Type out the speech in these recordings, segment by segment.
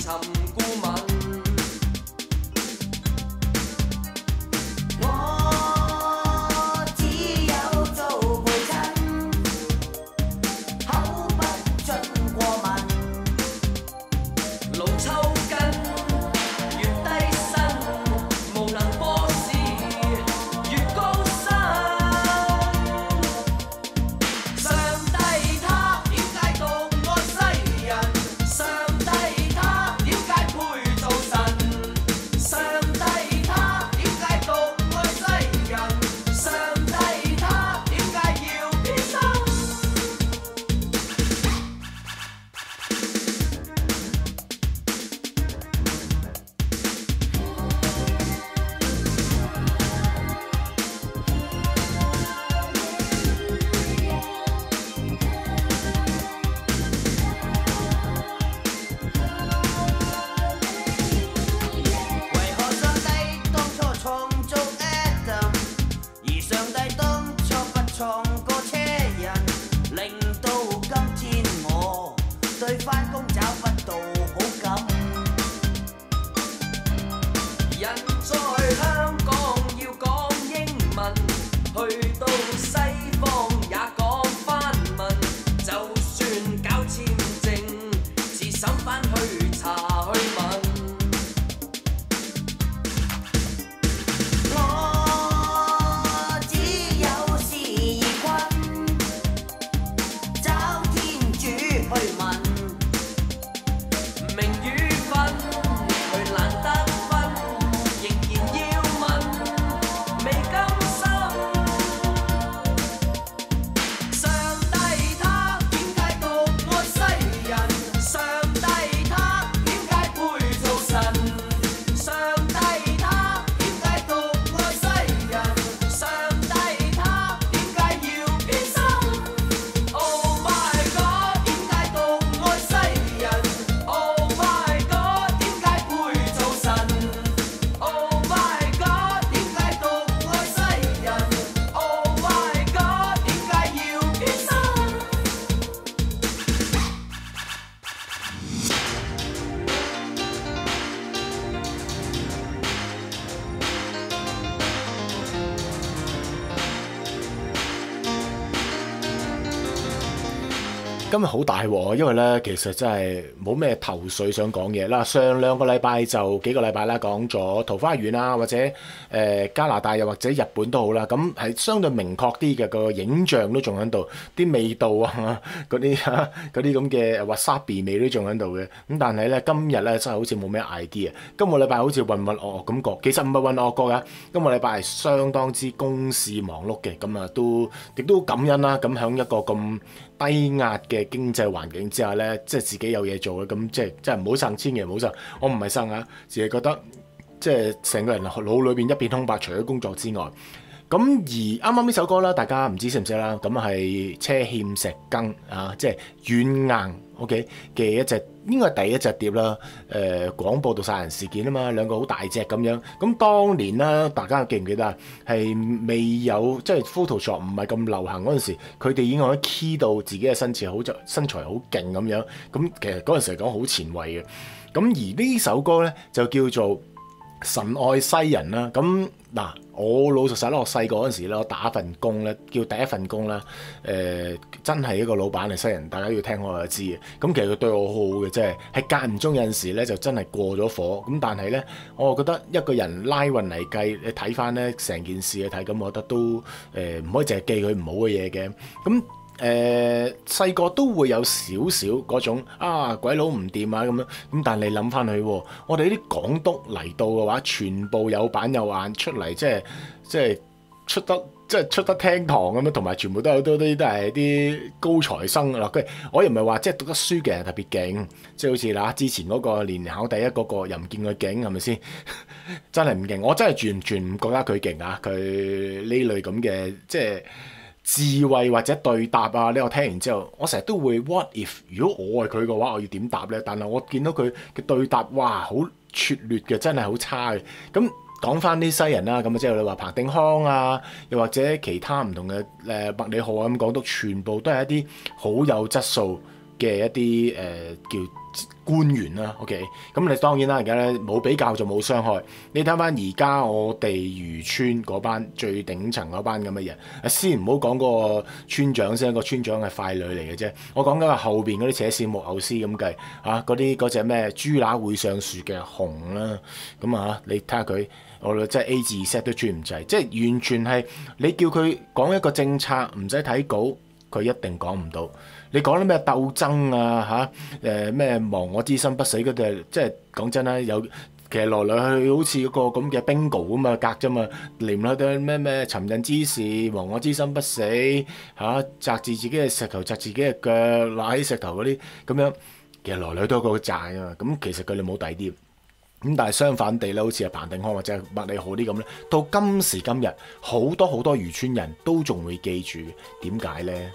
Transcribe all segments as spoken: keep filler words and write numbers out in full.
顧問。 我只有做陪襯，口不准過問。 路抽筋，越低身，無能波士越高薪。上帝他點解獨愛西人？上帝他點解配做神？上帝他點解獨愛西人？上帝他點解要偏心？ 為何上帝當初創造 Adam， 而上帝當初不創個車人，令到今天我對返工找不到好感。 人在香港要講英文，去到西方也講翻文。就算搞簽證，自審翻去查去問。 我只有事而困，找天主去問。 名與分，佢懶得分，仍然要問，未甘心。上帝他點解獨愛西人？上帝他點解配做神？上帝他點解獨愛西人？上帝他點解要偏心？Oh my God，點解獨愛西人？Oh my God，點解配做神？Oh my God，點解獨愛西人？Oh my God，點解要偏心？ 今日好大鑊，因為咧其實真係冇咩頭緒想講嘢啦。上兩個禮拜就幾個禮拜啦，講咗桃花源啊，或者誒、呃、加拿大又或者日本都好啦，咁係相對明確啲嘅，個影像都仲喺度，啲味道啊嗰啲嗰啲咁嘅 wasabi 味都仲喺度嘅。咁但係咧今日咧真係好似冇咩 idea。今個禮拜好似混混噩噩咁覺，其實唔係混噩噩㗎。今個禮拜係相當之公事忙碌嘅，咁啊都亦都感恩啦。咁喺一個咁低壓嘅經濟環境之下咧，即係自己有嘢做嘅，咁即係即係唔好呻，千祈唔好呻。我唔係呻啊，只係覺得即係成個人腦裏邊一片空白，除咗工作之外。咁而啱啱呢首歌啦，大家唔知識唔識啦？咁係車欠石羹啊，即係軟硬 OK 嘅一隻，應該係第一隻碟啦。誒、呃、廣播道殺人事件啊嘛，兩個好大隻咁樣。咁當年啦，大家記唔記得啊？係未有即係 Photoshop 唔係咁流行嗰陣時，佢哋已經可以 key 到自己嘅身材好身材好勁咁樣。咁其實嗰陣時嚟講好前衛嘅。咁而呢首歌咧就叫做神愛西人啦。咁嗱，我老實實啦，我細個嗰陣時咧，我打份工咧，叫第一份工啦。誒、呃，真係一個老闆係西人，大家要聽我就知嘅。咁其實佢對我好好嘅，即係係間唔中有陣時咧，就真係過咗火。咁但係咧，我覺得一個人拉運嚟計，你睇翻咧成件事去睇，咁我覺得都誒唔、呃、可以淨係記佢唔好嘅嘢嘅。咁誒細個都會有少少嗰種啊鬼佬唔掂啊咁樣，咁但係你諗翻去，我哋呢啲港督嚟到嘅話，全部有板有眼出嚟，即係即係出得即係出得廳堂咁樣，同埋全部都有都都都係啲高材生啦。佢我又唔係話即係讀得書嘅人特別勁，即係好似嗱之前嗰個連考第一嗰個又唔見佢勁係咪先？真係唔勁，我真係完全唔覺得佢勁啊！佢呢類咁嘅即係智慧或者對答啊，呢我聽完之後，我成日都會 what if 如果我係佢嘅話，我要點答咧？但係我見到佢嘅對答，哇，好拙劣嘅，真係好差嘅。咁講翻啲西人啦，咁啊即係你話彭定康啊，又或者其他唔同嘅誒麥理浩啊咁講到，全部都係一啲好有質素嘅一啲誒、呃、叫官員啦，OK，咁你當然啦，而家咧冇比較就冇傷害。你睇翻而家我哋漁村嗰班最頂層嗰班咁嘅人，先唔好講嗰個村長先，個村長係傀儡嚟嘅啫。我講緊係後邊嗰啲扯線木偶師咁計嚇，嗰啲嗰隻咩豬乸會上樹嘅熊啦，咁啊你睇下佢，我哋真係 A 字 Z 都轉唔滯，即係完全係你叫佢講一個政策唔使睇稿，佢一定講唔到。你講啲咩鬥爭啊嚇？誒咩亡我之心不死嗰啲，即係講真啦，有其實來來去去好似嗰個咁嘅 bingo 咁啊格啫嘛，連唔到咩咩尋釁滋事、亡我之心不死嚇，擲住自己嘅石頭，擲自己嘅腳，揦起石頭嗰啲咁樣，其實來來都係個債啊嘛。咁其實佢哋冇底啲。咁但係相反地咧，好似阿彭定康或者係麥理浩啲咁咧，到今時今日，好多好多漁村人都仲會記住，點解咧？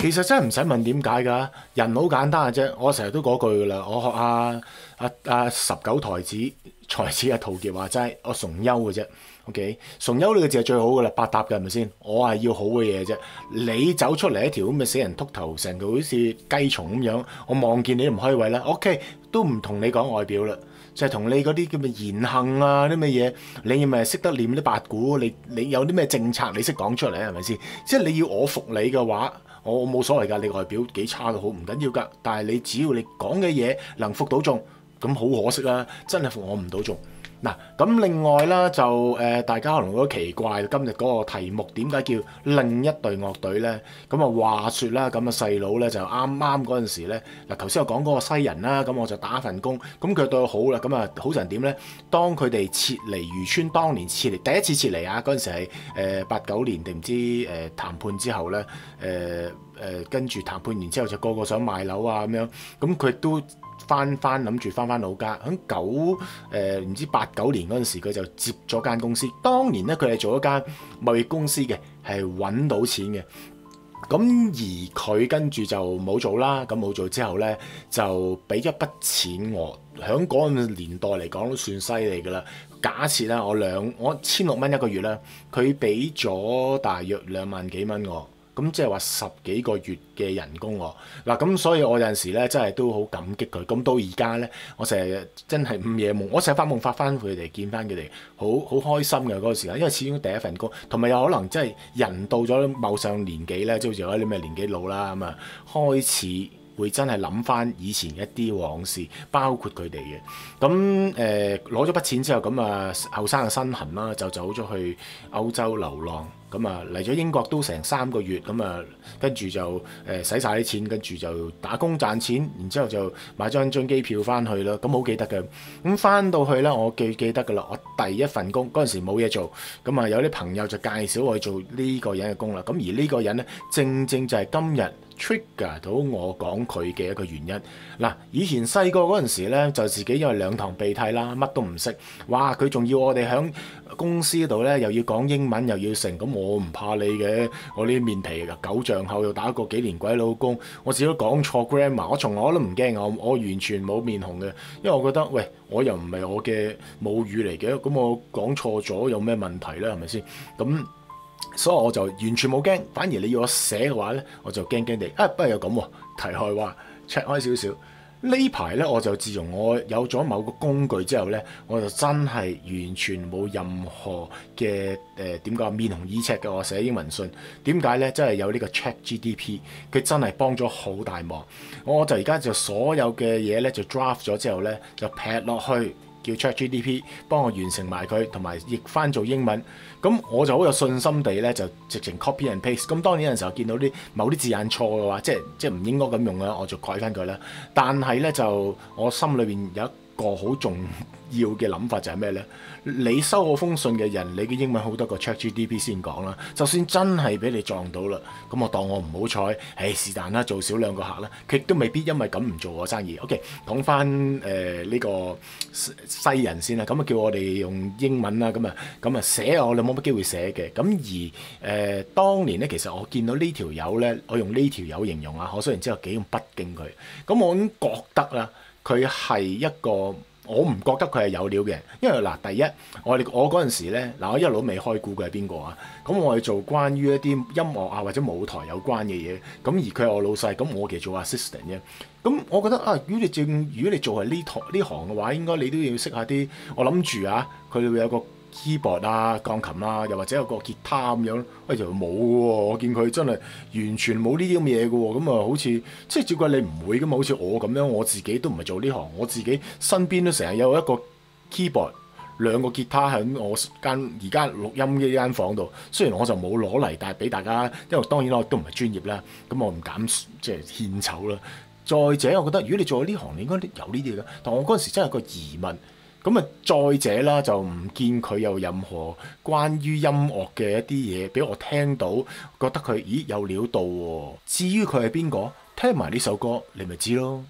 其實真係唔使問點解㗎，人好簡單嘅啫。我成日都嗰句㗎啦，我學阿阿阿十九才子才子阿陶傑話齋，我崇優嘅啫。OK， 崇優呢個字係最好㗎啦，百搭嘅係咪先？我係要好嘅嘢啫。你走出嚟一條咁嘅死人禿頭，成個好似雞蟲咁樣，我望見你都唔開胃啦。OK，都唔同你講外表啦。就係同你嗰啲叫咩言行啊啲咩嘢，你咪識得念啲八股，你你有啲咩政策你識講出嚟係咪先？即係你要我服你嘅話，我冇所謂㗎，你外表幾差都好唔緊要㗎。但係你只要你講嘅嘢能服到眾，咁好可惜啦，真係服我唔到眾。嗱，咁另外啦，就誒、呃、大家可能覺得奇怪，今日嗰個題目點解叫另一隊樂隊咧？咁啊話説啦，咁啊細佬咧就啱啱嗰陣時咧，嗱頭先我講嗰個西人啦，咁我就打份工，咁佢對我好啦，咁啊好成點咧？當佢哋撤離漁村，當年撤離第一次撤離啊，嗰陣時係誒八九年定唔知誒、呃、談判之後咧，誒、呃、誒、呃、跟住談判完之後就個個想賣樓啊咁樣，咁佢都。翻翻諗住翻翻老家，喺九誒唔知八九年嗰陣時，佢就接咗間公司。當年咧，佢係做一間貿易公司嘅，係揾到錢嘅。咁而佢跟住就冇做啦。咁冇做之後咧，就俾一筆錢我。喺嗰個年代嚟講都算犀利㗎啦。假設啦，我兩我千六蚊一個月啦，佢俾咗大約兩萬幾蚊我。咁即係話十幾個月嘅人工喎，嗱咁所以我有陣時咧真係都好感激佢。咁到而家咧，我成日真係午夜夢，我成日發夢發翻佢哋，見翻佢哋，好好開心嘅嗰個時間，因為始終第一份工，同埋有可能真係人到咗某上年紀咧，即係好似我啲咩年紀老啦咁啊，開始會真係諗翻以前一啲往事，包括佢哋嘅。咁誒攞咗筆錢之後，咁啊後生嘅身痕啦，就走咗去歐洲流浪。咁啊嚟咗英國都成三個月，咁啊跟住就誒使晒啲錢，跟住就打工賺錢，然之後就買張張機票翻去啦。咁好記得嘅。咁翻到去咧，我記記得噶啦。我第一份工嗰陣時冇嘢做，咁啊有啲朋友就介紹我去做呢個人嘅工啦。咁而呢個人咧，正正就係今日 trigger 到我講佢嘅一個原因。嗱，以前細個嗰陣時咧，就自己因為兩堂鼻涕啦，乜都唔識。哇！佢仲要我哋喺公司度咧，又要講英文，又要成。咁我唔怕你嘅，我呢啲面皮㗎，九丈厚又打過幾年鬼老公，我自己都講錯 grammar， 我從來都唔驚，我我完全冇面紅嘅，因為我覺得喂，我又唔係我嘅母語嚟嘅，咁我講錯咗有咩問題咧？係咪先？咁所以我就完全冇驚，反而你要我寫嘅話咧，我就驚驚地。啊，不過又咁喎，題外話 check 開少少。呢排咧，我就自從我有咗某個工具之後咧，我就真係完全冇任何嘅誒點講面紅耳赤嘅。我寫英文信點解咧？真係有呢個 ChatGPT，佢真係幫咗好大忙。我就而家就所有嘅嘢咧就 draft 咗之後咧，就劈落去叫 ChatGPT 幫我完成埋佢，同埋譯翻做英文。咁我就好有信心地咧，就直情 copy and paste。咁當然有陣時候見到啲某啲字眼錯嘅話，即係即係唔應該咁用啦，我就改翻佢啦。但係咧就我心裏邊有一個好重要嘅諗法就係咩咧？你收我封信嘅人，你嘅英文好多過 ChatGPT 先講啦。就算真係俾你撞到啦，咁我當我唔好彩，誒是但啦，做少兩個客啦，佢亦都未必因為咁唔做我生意。OK， 講翻誒呢個西人先啦，咁啊叫我哋用英文啦，咁啊咁啊寫我哋冇乜機會寫嘅。咁而誒、呃、當年咧，其實我見到呢條友咧，我用呢條友形容啊，我雖然知道幾咁不敬佢，咁我已經覺得啦，佢係一個。我唔覺得佢係有料嘅，因為嗱，第一我哋我嗰陣時咧，嗱我一路都未開估佢係邊個啊？咁我係做關於一啲音樂啊或者舞台有關嘅嘢，咁而佢係我老細，咁我其實做 assistant 啫。咁我覺得啊，如果你正如果你做係呢行呢行嘅話，應該你都要識下啲。我諗住啊，佢會有個 keyboard 啊、鋼琴啊，又或者有個吉他咁樣，哎就冇喎。我見佢真係完全冇呢啲咁嘅嘢嘅喎，咁啊好似即係照計你唔會㗎嘛，好似我咁樣，我自己都唔係做呢行，我自己身邊都成日有一個 keyboard、兩個吉他喺我間而家錄音嘅間房度。雖然我就冇攞嚟，但係俾大家，因為當然我都唔係專業啦，咁我唔敢即係獻醜啦。再者，我覺得如果你做呢行，你應該有呢啲嘅。但我嗰陣時真係有個疑問。咁啊，再者啦，就唔見佢有任何關於音樂嘅一啲嘢俾我聽到，覺得佢咦有料到喎。至於佢係邊個，聽埋呢首歌你咪知咯。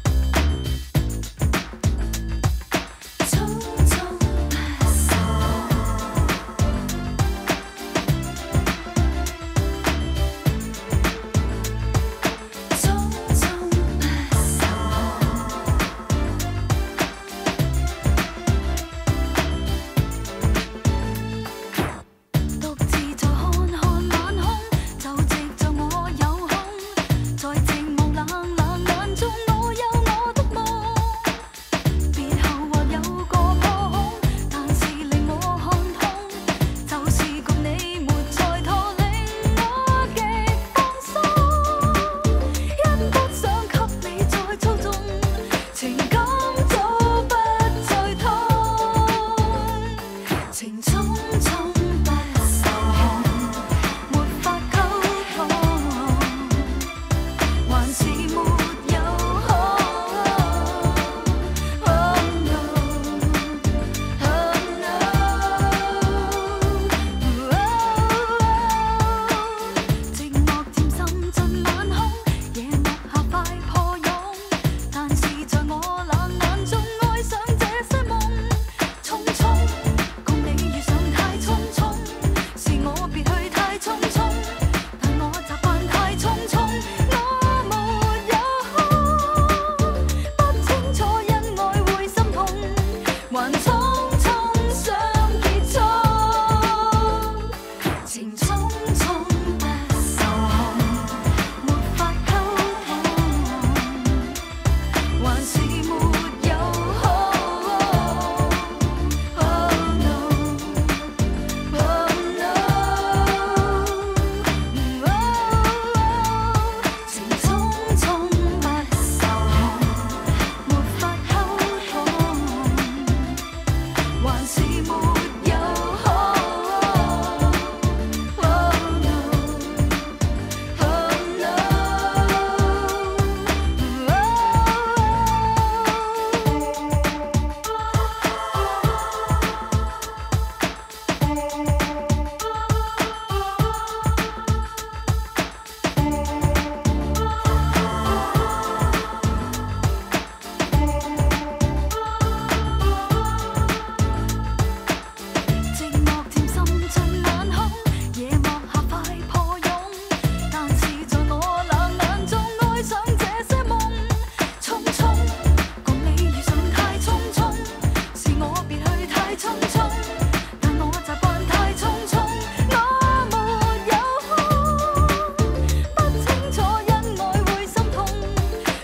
匆匆passing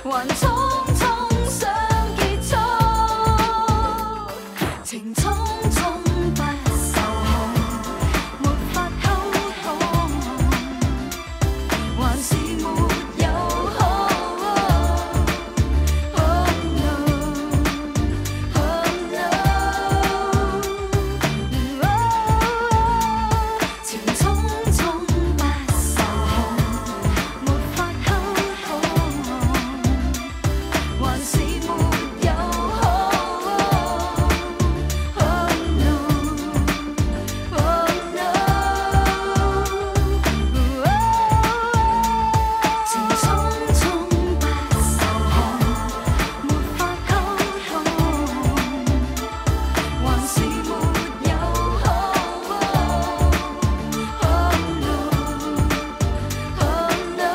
還匆匆想結束，情匆匆不受控，沒法溝通，還是沒有好。Oh no, oh no, oh, 情匆匆不受控，沒法溝通，還是沒有好。Oh no, oh no, oh, 情匆匆不受控，沒法溝通，還是沒有好。Oh no, oh no,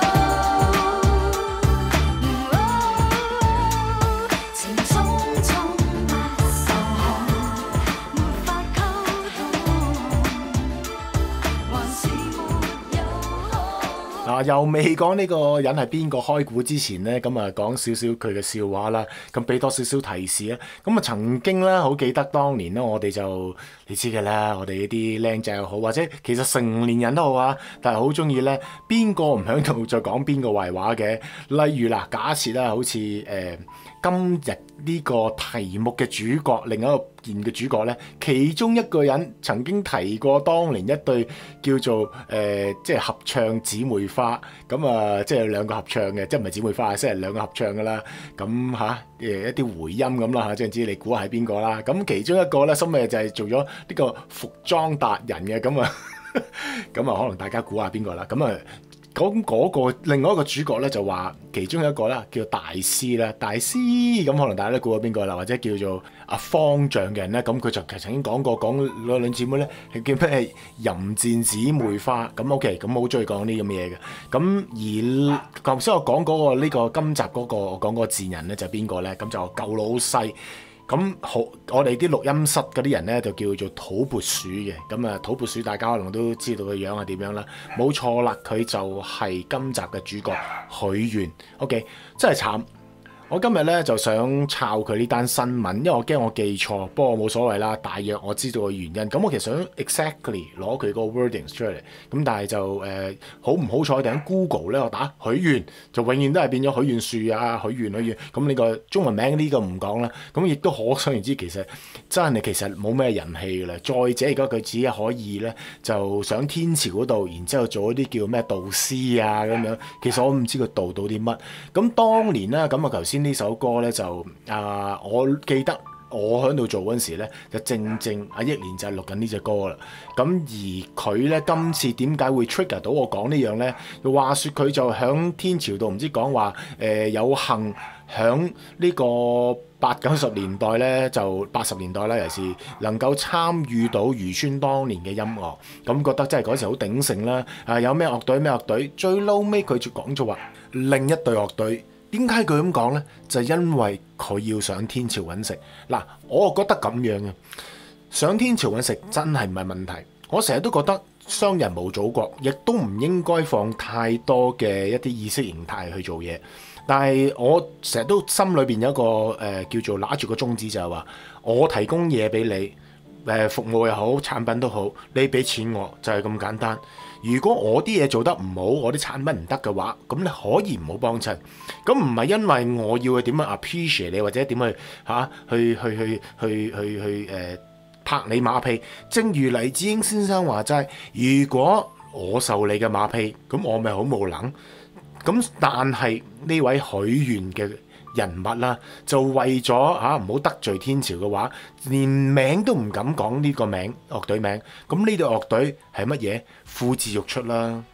oh, 情匆匆不受控，沒法溝通，還是沒有好。 嗱，又未講呢個人係邊個開估之前呢，咁啊講少少佢嘅笑話啦，咁俾多少少提示啊。咁啊曾經咧，好記得當年咧，我哋就你知嘅啦，我哋呢啲靚仔又好，或者其實成年人都好啊，但係好中意咧，邊個唔喺度就講邊個壞話嘅。例如嗱，假設啦，好似誒、呃、今日呢個題目嘅主角，另一個件嘅主角咧，其中一個人曾經提過當年一對叫做誒、呃、即係合唱姊妹花，咁啊即係兩個合唱嘅，即係唔係姊妹花，即係兩個合唱噶啦。咁吓誒一啲回音咁啦嚇，即係知你估下係邊個啦。咁其中一個咧，深尾就係做咗呢個服裝達人嘅，咁啊咁啊可能大家估下邊個啦。咁啊講嗰個另外一個主角咧，就話其中一個啦叫大師啦，大師咁可能大家都估到邊個啦，或者叫做阿方丈嘅人咧，咁佢就曾經講過講兩兩姊妹咧係叫咩淫賤姊妹花。咁 OK， 咁好中意講呢咁嘅嘢嘅。咁而頭先我講嗰個呢個今集嗰個我講嗰個賤人咧就係邊個咧？咁就舊老細。咁好，我哋啲錄音室嗰啲人咧就叫做土撥鼠嘅。咁啊，土撥鼠大家可能都知道佢樣係點樣啦。冇錯啦，佢就係今集嘅主角許願。OK， 真係慘。我今日咧就想抄佢呢單新聞，因為我驚我記錯，不過冇所謂啦。大約我知道個原因，咁我其實想 exactly 攞佢個 wordings 出嚟，咁但係就誒、呃、好唔好彩，突然 Google 咧我打許願，就永遠都係變咗許願樹啊，許願許願。咁呢個中文名呢個唔講啦，咁亦都可想而知，其實真係其實冇咩人氣㗎啦。再者，而家佢只係可以咧就上天朝嗰度，然之後做一啲叫咩導師啊咁樣。其實我唔知佢導到啲乜。咁當年咧，咁啊頭先。呢首歌咧就啊，我記得我喺度做嗰陣時咧，就正正阿憶蓮就係錄緊呢隻歌啦。咁而佢咧今次點解會 trigger 到我講呢樣咧？話說佢就響天朝度唔知講話誒有幸響呢個八九十年代咧，就八十年代啦，尤其是能夠參與到漁村當年嘅音樂，咁覺得真係嗰時好鼎盛啦。啊，有咩樂隊咩樂隊，最嬲尾佢就講咗話另一隊樂隊。點解佢咁講咧？就係因為佢要上天朝揾食。嗱，我覺得咁樣嘅上天朝揾食真係唔係問題。我成日都覺得商人冇祖國，亦都唔應該放太多嘅一啲意識形態去做嘢。但係我成日都心裏邊有一個誒、呃、叫做揦住個宗旨，就係話我提供嘢俾你，誒服務又好，產品都好，你俾錢我就係咁簡單。如果我啲嘢做得唔好，我啲產品唔得嘅話，咁你可以唔好幫襯。咁唔係因為我要去點樣 appreciate 你，或者點去嚇、啊、去去去去去去誒、呃、拍你馬屁。正如黎智英先生話齋，如果我受你嘅馬屁，咁我咪好無能。咁但係呢位許願嘅人物啦，就為咗嚇唔好得罪天朝嘅話，連名都唔敢講呢個名樂隊名。咁呢隊樂隊係乜嘢？呼之欲出啦！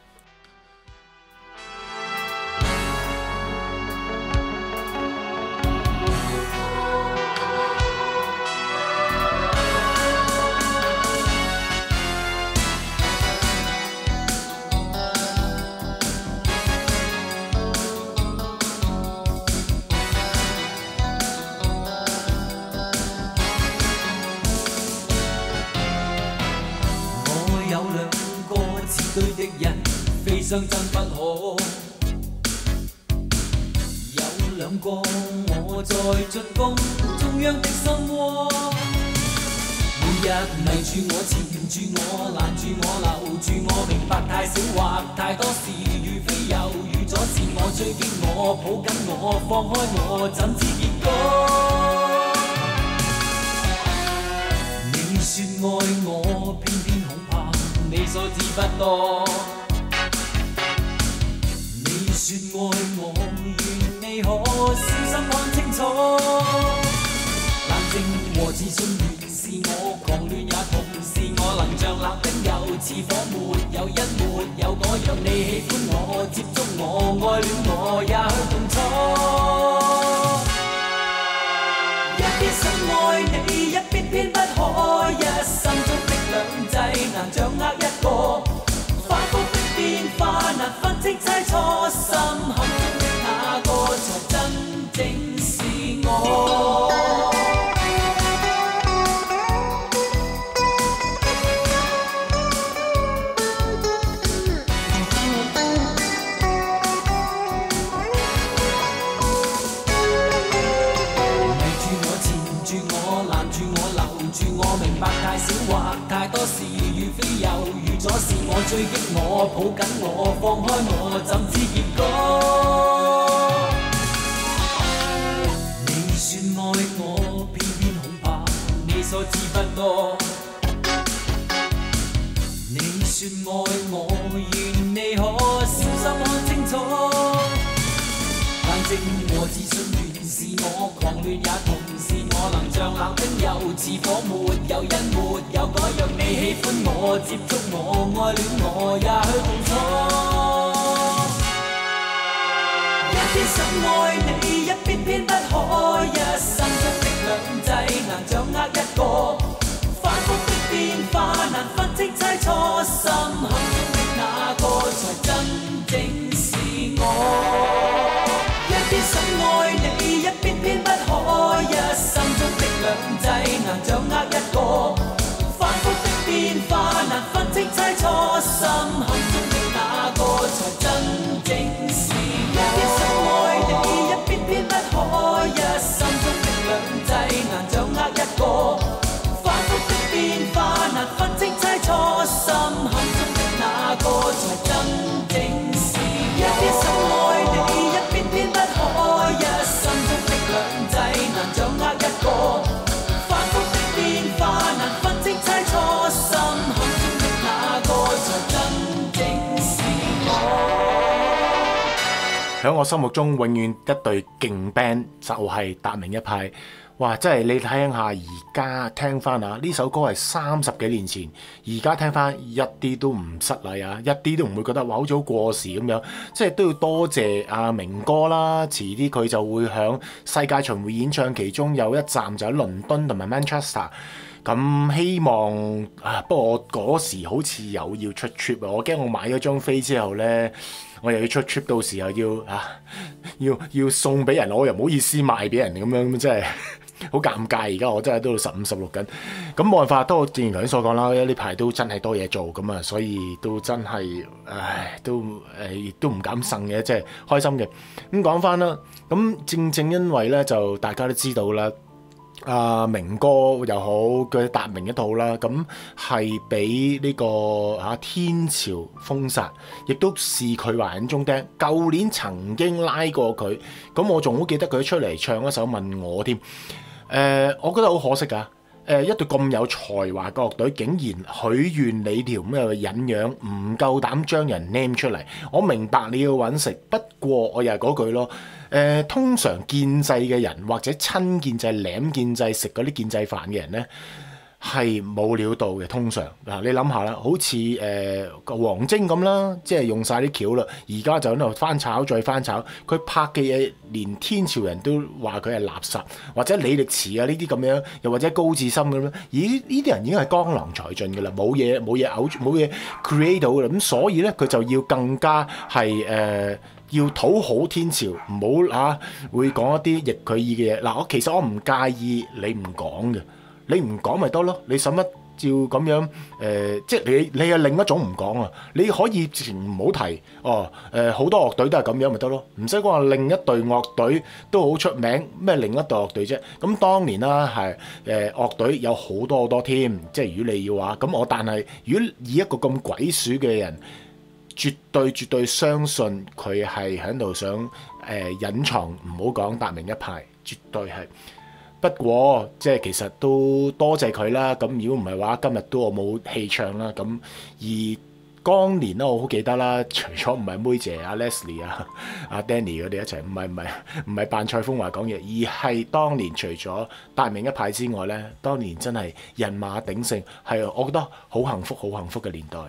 對的人非相爭不可，有兩個，我在進攻中央的心窩。每日圍住我，纏住我，攔住我，留住我，明白太少或太多是與非，猶豫咗自我，追擊我，抱緊我，放開我，怎知結果？你說愛我，偏偏恐怕你所知不多。你說愛我，願你可小心看清楚。冷靜和自信原是我，狂亂也同是我，能像冷冰又似火，沒有因沒有果，讓你喜歡我，接觸我，愛戀我，也去動錯。一邊想愛你，一邊偏不可，一心中的兩制難掌握一個，反覆的變化難分清猜錯，心坎中的那個才真正是我。明白太少或太多是與非，猶豫咗是我，追擊我，抱緊我，放開我，怎知結果？你說愛我，偏偏恐怕你所知不多。你說愛我，願你可小心看清楚。冷靜和自信原是我，狂亂也同是我，能像冷冰又似火，沒有因沒有果，讓你喜歡我，接觸我，愛戀我，也去動錯。一邊想愛你，一邊偏不可，一生中的兩制難掌握一個，反覆的變化難分清猜錯，心坎中的那個才真正是我。一邊想愛你，一邊偏不可，一生中的兩制難掌握一個，反覆的變化難分清猜錯，心坎中的那個才真正是我。一邊想愛你，一邊偏不可，一生中的兩制難掌握一個，反覆的變化難分清猜錯，心坎中的那個才真正是我。一邊想愛你，一邊偏不可，一生中的兩制難掌握一個，反覆的變化難分清猜錯，心坎中的那個才真正是我。 喺我心目中，永遠一隊勁 band 就係達明一派。哇！真係你聽下，而家聽翻啊，呢首歌係三十幾年前，而家聽翻一啲都唔失禮啊，一啲都唔會覺得哇好似好過時咁樣。即係都要多謝阿明哥啦，遲啲佢就會響世界巡迴演唱，其中有一站就喺倫敦同埋 Manchester。咁希望啊，不過我嗰時好似有要出 trip 啊，我驚我買咗張飛之後呢，我又要出 trip，到時候要啊要要送俾人，我又唔好意思賣俾人咁樣，咁真係好尷尬。而家我真係都十五十六緊，咁冇辦法，都正如頭先所講啦，呢排都真係多嘢做咁啊，所以都真係唉，都誒亦都唔敢呻嘅，即係開心嘅。咁講翻啦，咁正正因為咧，就大家都知道啦。啊，明哥又好，佢達明一套啦，咁係俾呢個啊天朝封殺，亦都視佢為眼中釘。舊年曾經拉過佢，咁我仲好記得佢出嚟唱一首問我添。誒、呃，我覺得好可惜㗎。誒、呃，一隊咁有才華嘅樂隊，竟然許願你條咩隱樣，唔夠膽將人 name 出嚟。我明白你要揾食，不過我又係嗰句咯。誒、呃，通常建制嘅人或者親建制、舐建制食嗰啲建制飯嘅人咧，係冇料到嘅。通常嗱，你諗下啦，好似誒個王晶咁啦，即係用晒啲橋啦，而家就喺度翻炒再翻炒。佢拍嘅嘢，連天朝人都話佢係垃圾，或者李力持啊呢啲咁樣，又或者高志森咁樣，咦？呢啲人已經係江郎才盡㗎啦，冇嘢冇嘢嘔冇嘢 create 到㗎啦。咁所以咧，佢就要更加係誒。呃要討好天朝，唔好啊會講一啲逆佢意嘅嘢。嗱，我其實我唔介意你唔講嘅，你唔講咪得咯。你使乜照咁樣誒、呃，即係你你係另一種唔講啊，你可以直情唔好提哦誒，好、呃、多樂隊都係咁樣咪得咯，唔使講話另一隊樂隊都好出名咩？另一隊樂隊啫，咁當年啦係誒樂隊有好多好多添，即係如果你要話咁我，但係如果以一個咁鬼鼠嘅人，絕對絕對相信佢係喺度想誒、呃、隱藏，唔好講達明一派，絕對係。不過即係其實都多謝佢啦。咁如果唔係話，今日都我冇戲唱啦。咁而當年咧，我好記得啦。除咗唔係妹姐阿 Leslie 啊、阿 Danny 佢哋一齊，唔係唔係唔係扮蔡楓華講嘢，而係當年除咗達明一派之外咧，當年真係人馬鼎盛，係我覺得好幸福、好幸福嘅年代。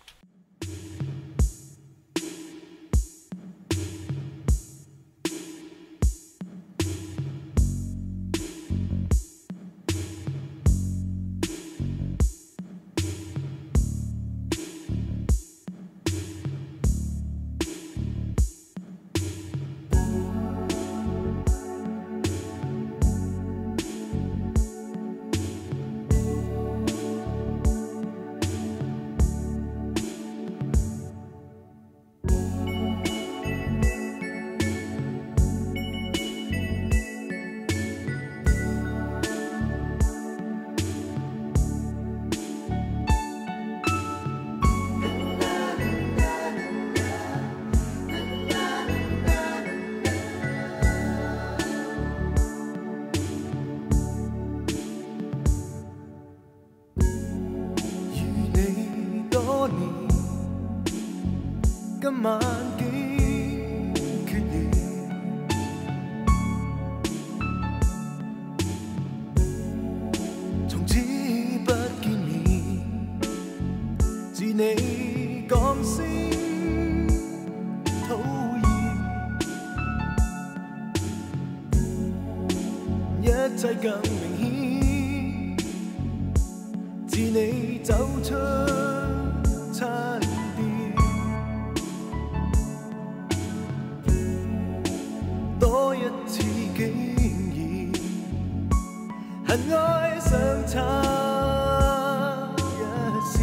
今晚幾決裂，從此不見面，自你講聲討厭，一切更明顯，自你走出差點。多一次經驗，恨愛上差一線，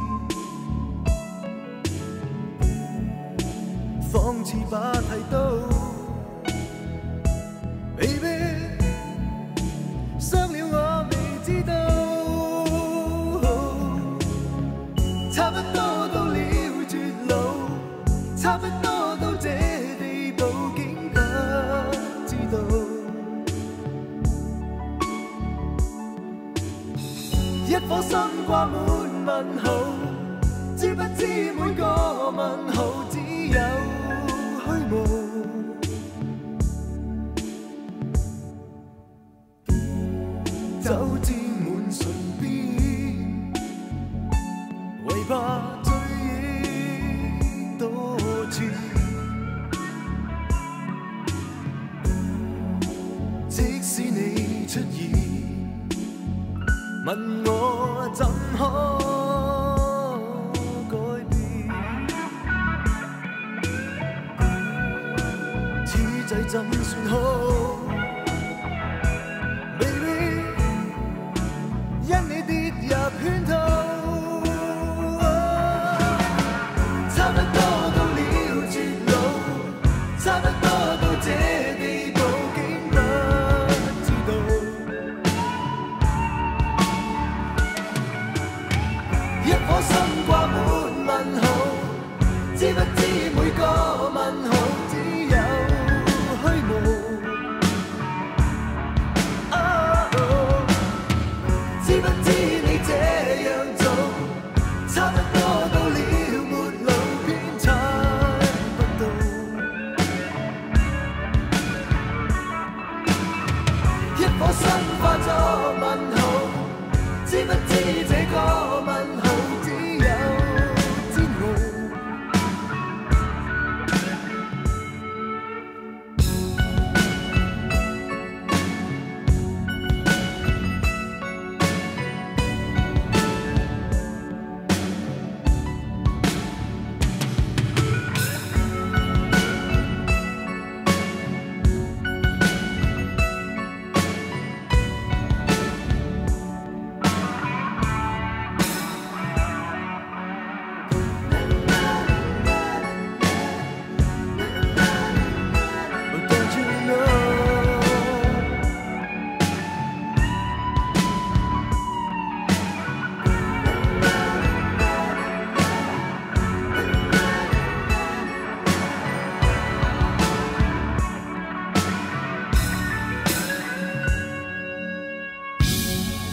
仿似把剃刀，Baby， 傷了我未知道，差不多到了絕路，差不多到這地步，竟不知道，一顆心掛滿問號，知不知每個問號只有虛無，酒沾滿唇邊，為怕醉憶多次。即使你出現，問我怎可改變？此際怎算好 ？Baby， 因你跌入圈套，差不多到了絕路，差不多到這地步，竟不知道，一顆心掛滿問號，知不知每個問號只有虛無。Oh, 知不知你這樣做，差不多到了沒路，偏猜不到，一顆心化作問號，知不知這個問號只有煎熬。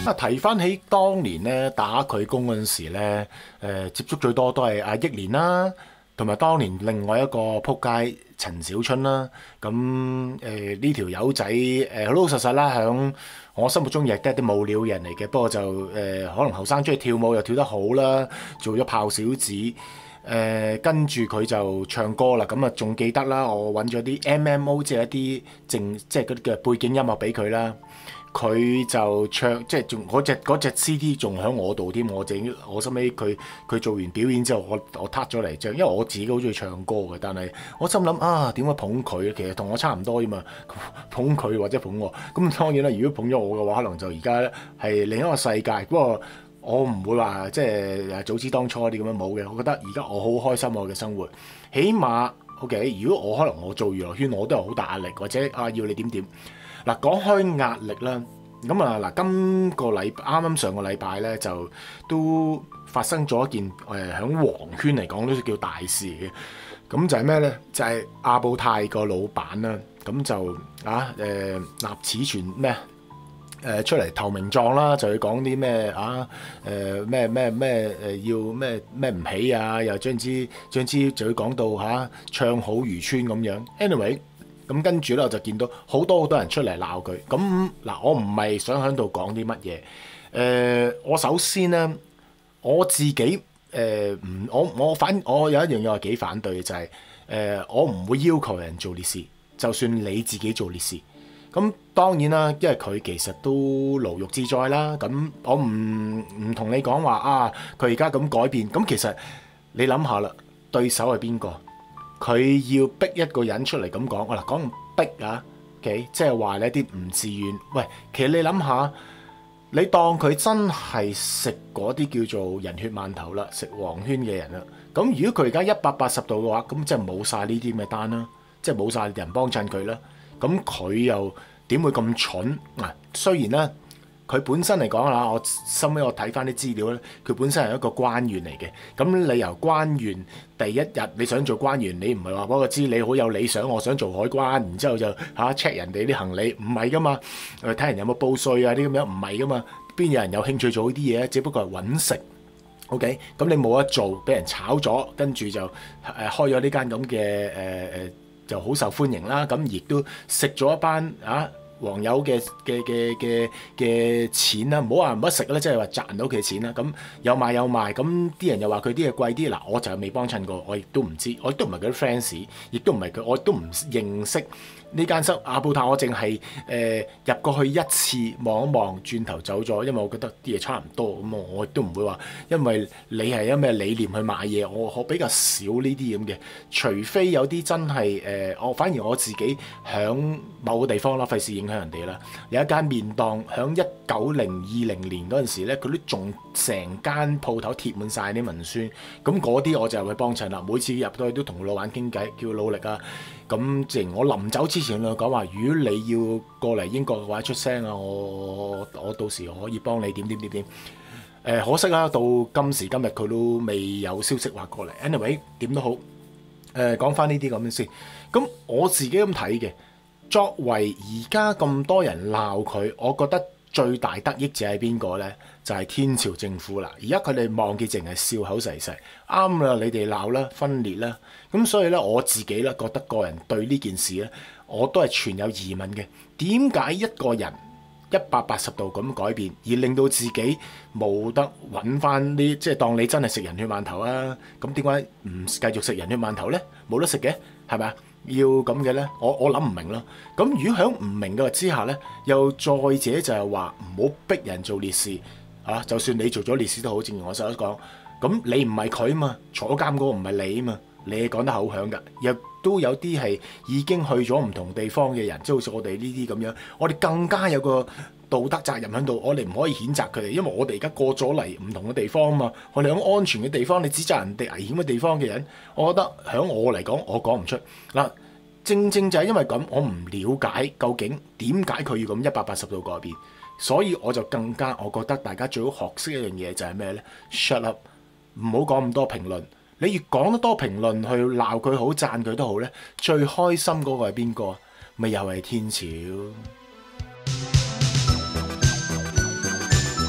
啊，提翻起當年咧打佢工嗰陣時咧，誒、接觸最多都係阿憶蓮啦，同埋當年另外一個撲街陳小春啦。咁誒呢條友仔誒老老實實啦，響我心目中亦都係啲冇料人嚟嘅。不過就誒、可能後生中意跳舞又跳得好啦，做咗炮小子。誒、跟住佢就唱歌啦，咁啊仲記得啦，我揾咗啲 M M O 即係一啲正即係嗰啲嘅背景音樂俾佢啦。佢就唱即係仲嗰隻嗰隻 C D 仲喺我度添，我整我心尾佢佢做完表演之後，我我撻咗嚟唱，因為我自己好中意唱歌嘅，但係我心諗啊點解捧佢？其實同我差唔多啫嘛，捧佢或者捧我。咁當然啦，如果捧咗我嘅話，可能就而家咧係另一個世界。不過我唔會話即係早知當初啲咁樣冇嘅。我覺得而家我好開心我嘅生活，起碼 OK。如果我可能我做娛樂圈，我都有好大壓力，或者啊要你點點。嗱，講開壓力啦，咁啊嗱，今個禮啱啱上個禮拜咧就都發生咗一件誒喺黃圈嚟講都叫大事嘅，咁就係咩咧？就係、是、阿布泰個老闆啦，咁就啊誒立此存咩誒出嚟投名狀啦，就要講啲咩啊誒咩咩咩誒要咩咩唔起啊，又將之將之就要講到嚇、啊、唱好漁村咁樣。anyway。咁跟住咧，我就見到好多好多人出嚟鬧佢。咁嗱，我唔係想喺度講啲乜嘢。誒、呃，我首先咧，我自己誒唔、呃，我我反我有一樣嘢我幾反對嘅就係、是、誒、呃，我唔會要求人做烈士，就算你自己做烈士。咁當然啦，因為佢其實都牢獄之災啦。咁我唔唔同你講話啊，佢而家咁改變。咁其實你諗下啦，對手係邊個？佢要逼一個人出嚟咁講，我嗱講唔逼啊 ，OK， 即係話你一啲唔自願。喂，其實你諗下，你當佢真係食嗰啲叫做人血饅頭啦，食黃圈嘅人啦。咁如果佢而家一百八十度嘅話，咁即係冇晒呢啲咁嘅單啦，即係冇晒人幫襯佢啦。咁佢又點會咁蠢啊？雖然咧。佢本身嚟講啦，我收尾我睇翻啲資料咧，佢本身係一個官員嚟嘅。咁你由官員第一日你想做官員，你唔係話俾我知你好有理想，我想做海關，然之後就嚇 check 人哋啲行李，唔係噶嘛。誒睇人有冇報稅啊啲咁樣，唔係噶嘛。邊有人有興趣做呢啲嘢？只不過係揾食。OK，咁你冇得做，俾人炒咗，跟住就誒開咗呢間咁嘅誒誒，就好受歡迎啦。咁亦都食咗一班啊〜黃友嘅嘅嘅嘅嘅錢啦，唔好話唔得食啦，即係話賺到佢嘅錢啦。咁有買有賣，咁啲人又話佢啲嘢貴啲。嗱，我就未幫襯過，我亦都唔知，我亦都唔係佢啲 fans，亦都唔係佢，我亦都唔認識呢間室阿布泰。我淨係誒入過去一次望一望，轉頭走咗，因為我覺得啲嘢差唔多。咁我亦都唔會話，因為你係有咩理念去買嘢，我我比較少呢啲咁嘅。除非有啲真係誒、呃，我反而我自己響某個地方啦，費事影響人哋啦。有一間麵檔響一九零二零年嗰陣時咧，佢都仲成間鋪頭貼滿晒啲文宣。咁嗰啲我就入去幫襯啦。每次入到去都同老闆傾偈，叫佢努力啊。咁正如我臨走之前佢講話，如果你要過嚟英國嘅話，出聲啊，我我到時可以幫你點點點點。誒、呃、可惜啦，到今時今日佢都未有消息話過嚟。anyway 點都好，誒講翻呢啲咁樣先。咁我自己咁睇嘅。作為而家咁多人鬧佢，我覺得最大得益者係邊個呢？就係、是、天朝政府啦。而家佢哋望見淨係笑口噬噬，啱啦，你哋鬧啦，分裂啦。咁所以咧，我自己咧覺得個人對呢件事咧，我都係存有疑問嘅。點解一個人一百八十度咁改變，而令到自己冇得揾翻啲，即係當你真係食人血饅頭啊？咁點解唔繼續食人血饅頭呢？冇得食嘅，係咪啊？要咁嘅咧，我我諗唔明咯。咁如果喺唔明嘅之下咧，又再者就係話唔好逼人做烈士啊！就算你做咗烈士都好，正如我所講，咁你唔係佢嘛，坐監嗰個唔係你嘛，你講得口響㗎。亦都有啲係已經去咗唔同地方嘅人，即係好似我哋呢啲咁樣，我哋更加有個道德責任喺度，我哋唔可以譴責佢哋，因為我哋而家過咗嚟唔同嘅地方嘛，我哋喺安全嘅地方，你指責人哋危險嘅地方嘅人，我覺得喺我嚟講，我講唔出嗱。正正就係因為咁，我唔了解究竟點解佢要咁一百八十度改變，所以我就更加我覺得大家最好學識一樣嘢就係咩呢？ Shut up， 唔好講咁多評論。你越講得多評論去鬧佢好讚佢都好呢，最開心嗰個係邊個？咪又係天朝。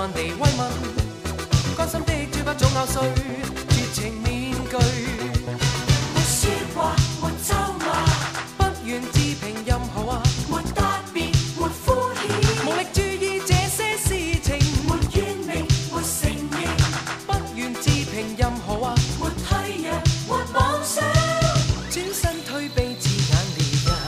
慣地慰問，關心的嘴巴總咬碎，絕情面具。 沒説話，沒咒罵， 不願置評任何話， 沒答辯，沒敷衍， 無力注意這些事情， 沒怨命，沒承認， 不願置評任何話， 沒退讓，沒妄想。 轉身推避字眼烈日。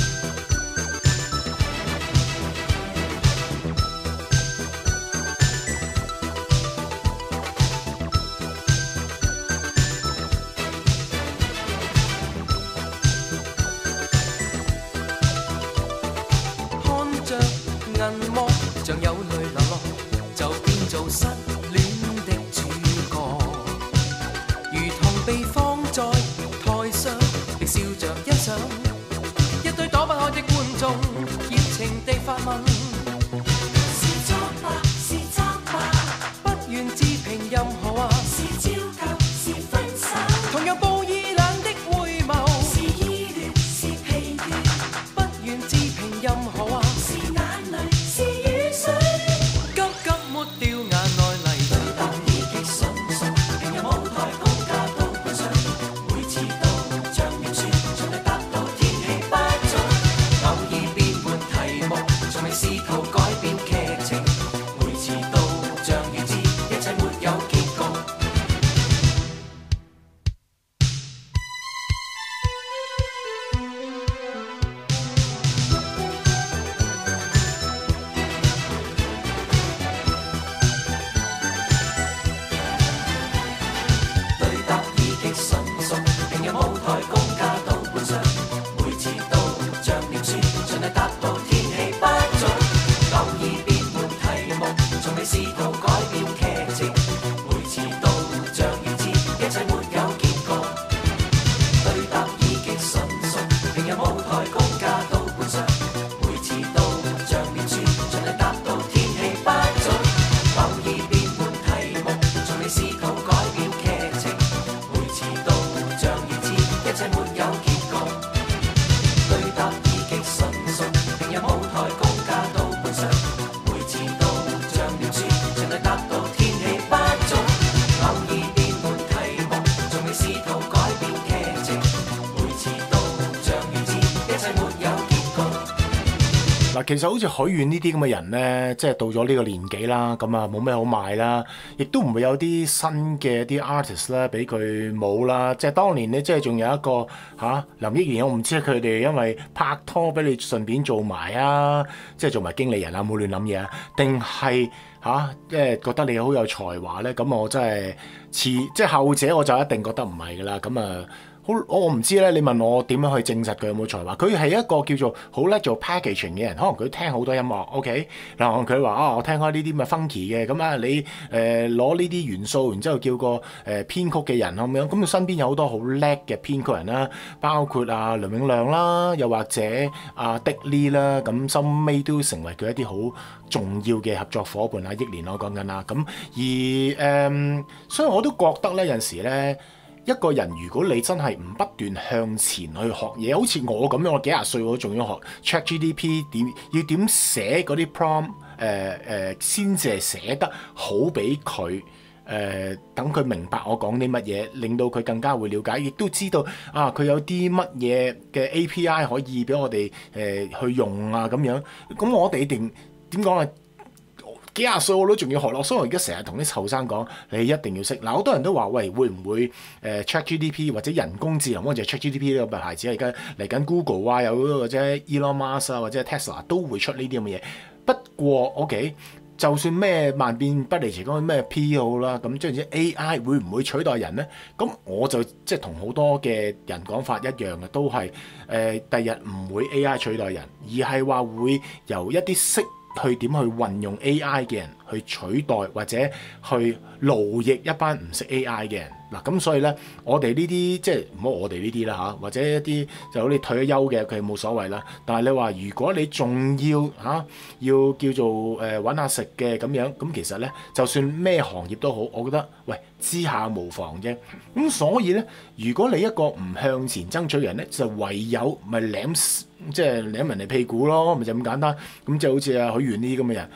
看着銀幕，像有淚流落，就變做失戀的主角，如同被放在台上，亦笑着欣賞，一堆躲不開的觀眾，熱情地發問， 是作吧，是責罵， 不願置評任何話， 是照舊，是分手， 同樣報以冷的回眸， 是意亂，是疲倦， 不願置評任何話， 是眼淚，是雨水。 急急抹掉眼內泥對土。 答已極純熟，平日舞台高架都觀賞，每次都像面書，盡力達到天氣不足。 偶爾變換題目，從未試圖改變劇情，每次都像預知一切沒有結局。 對答已極純熟，平日舞台高架都觀賞，每次都像面書，盡力達到天氣不足。偶爾變換題目，從未試圖改變劇情，每次都像預知一切沒有結局。對答已極純熟，平日舞台高架都觀賞，每次都像面書，盡力達到天氣不足。偶爾變換題目，從未試圖改變劇情，每次都像預知一切沒有結局。對答已極純熟，平日舞台高架都觀賞，每次都像面書，盡力達到天氣不足。偶爾變換題目，從未試圖改變劇情，每次都像預知一切沒有結局。 嗱，其實好似許願呢啲咁嘅人呢，即係到咗呢個年紀啦，咁啊冇咩好賣啦，亦都唔會有啲新嘅啲 artist 啦，俾佢冇啦。即係當年呢，即係仲有一個嚇、啊、林憶蓮，我唔知佢哋因為拍拖俾你順便做埋啊，即係做埋經理人啊，冇亂諗嘢啊，定係嚇即係覺得你好有才華呢？咁我真係似即係後者，我就一定覺得唔係噶啦。咁啊〜好，我唔知咧。你問我點樣去證實佢有冇才華？佢係一個叫做好叻做 packaging 嘅人，可能佢聽好多音樂。OK，嗱佢話啊，我聽開呢啲咪 funky 嘅，咁啊你誒攞呢啲元素，然之後叫個誒、呃、編曲嘅人咁樣，咁佢身邊有好多好叻嘅編曲人啦，包括啊梁永亮啦，又或者啊 Dick Lee 啦，咁收尾都成為佢一啲好重要嘅合作伙伴啊。憶蓮我講緊啦，咁而誒、呃，所以我都覺得咧有陣時咧。一個人如果你真係唔不斷向前去學嘢，好似我咁樣，我幾廿歲我都仲要學 ChatGPT 點要點寫嗰啲 prompt，誒誒先至係寫得好俾佢誒，等佢明白我講啲乜嘢，令到佢更加會了解，亦都知道啊佢有啲乜嘢嘅 A P I 可以俾我哋誒、呃、去用啊咁樣。咁我哋一定點講啊？幾廿歲我都仲要學落，所以我而家成日同啲後生講，你一定要識。嗱，好多人都話喂，會唔會誒、呃、ChatGPT 或者人工智能，或者 ChatGPT 呢個牌子而家嚟緊 Google 啊，有或者 Elon Musk 啊，或者 Tesla 都會出呢啲咁嘅嘢。不過 OK，就算咩萬變不離其宗咩 P 好啦，咁即係 A I 會唔會取代人咧？咁我就即係同好多嘅人講法一樣嘅，都係誒第日唔會 A I 取代人，而係話會由一啲識去點去運用 A I 嘅人去取代或者去奴役一班唔識 A I 嘅人。嗱，咁所以咧，我哋呢啲即係唔好我哋呢啲啦嚇，或者一啲就好似退咗休嘅佢冇所謂啦。但係你話如果你仲要嚇、啊、要叫做誒揾、呃、下食嘅咁樣，咁其實咧就算咩行業都好，我覺得喂知下無妨啫。咁所以咧，如果你一個唔向前爭取嘅人咧，就唯有咪舐即係舐人哋屁股咯，咪就咁簡單。咁就好似阿許願呢啲咁嘅人。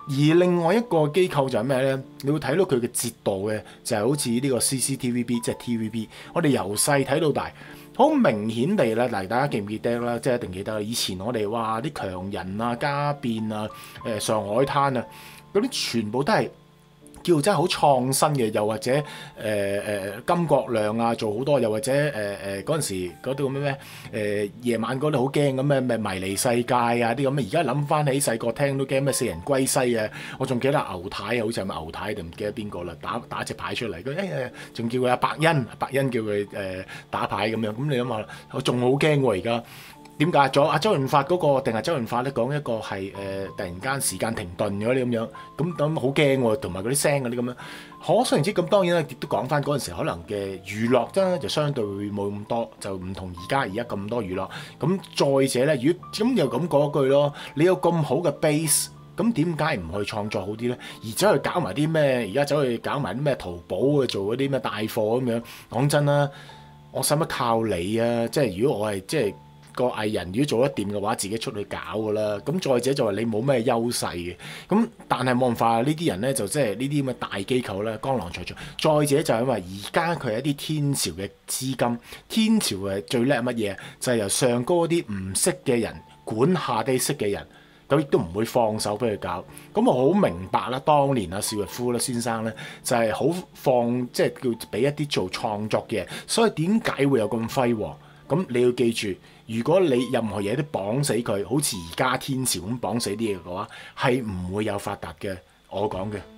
而另外一個機構就係咩咧？你會睇到佢嘅節度嘅，就係、是、好似呢個 C C T V B， 即係 T V B。我哋由細睇到大，好明顯地咧，嗱，大家記唔記得啦？即係一定記得。以前我哋哇啲強人啊、家變啊、誒、呃、上海灘啊，嗰啲全部都係叫真係好創新嘅，又或者誒誒、呃、金國亮啊做好多，又或者誒誒嗰陣時嗰啲咁咩咩誒夜晚嗰啲好驚咁咩咩迷離世界啊啲咁嘅，而家諗翻起細個聽都驚咩四人歸西啊！我仲記得牛太啊，好似係咪牛太定唔記得邊個啦？打打隻牌出嚟，佢誒仲叫佢阿伯恩，伯恩叫佢誒、呃、打牌咁樣。咁你諗下，我仲好驚喎而家。點解咗？阿周潤發嗰、那個定係周潤發咧講一個係誒、呃、突然間時間停頓嗰啲咁樣，咁咁好驚喎，同埋嗰啲聲嗰啲咁樣。可想而知，咁當然啦，亦都講翻嗰陣時可能嘅娛樂真就相對冇咁多，就唔同而家而家咁多娛樂。咁再者咧，如果咁又咁講一句咯，你有咁好嘅 base，咁點解唔去創作好啲咧？而走去搞埋啲咩？而家走去搞埋啲咩淘寶啊，做嗰啲咩帶貨咁樣。講真啦，我使乜靠你啊？即係如果我係即係。個藝人如果做得掂嘅話，自己出去搞噶啦。咁再者就話你冇咩優勢嘅。咁但係冇辦法，呢啲人咧就即係呢啲咁嘅大機構咧，江郎才盡。再者就係因為而家佢係一啲天朝嘅資金，天朝係最叻乜嘢？就係、是、由上高嗰啲唔識嘅人管下低識嘅人，咁亦都唔會放手俾佢搞。咁我好明白啦，當年啊邵逸夫咧先生咧就係、是、好放，即係叫俾一啲做創作嘅人。所以點解會有咁輝煌？咁你要記住，如果你任何嘢都綁死佢，好似而家天朝咁綁死啲嘢嘅話，係唔會有發達嘅。我講嘅。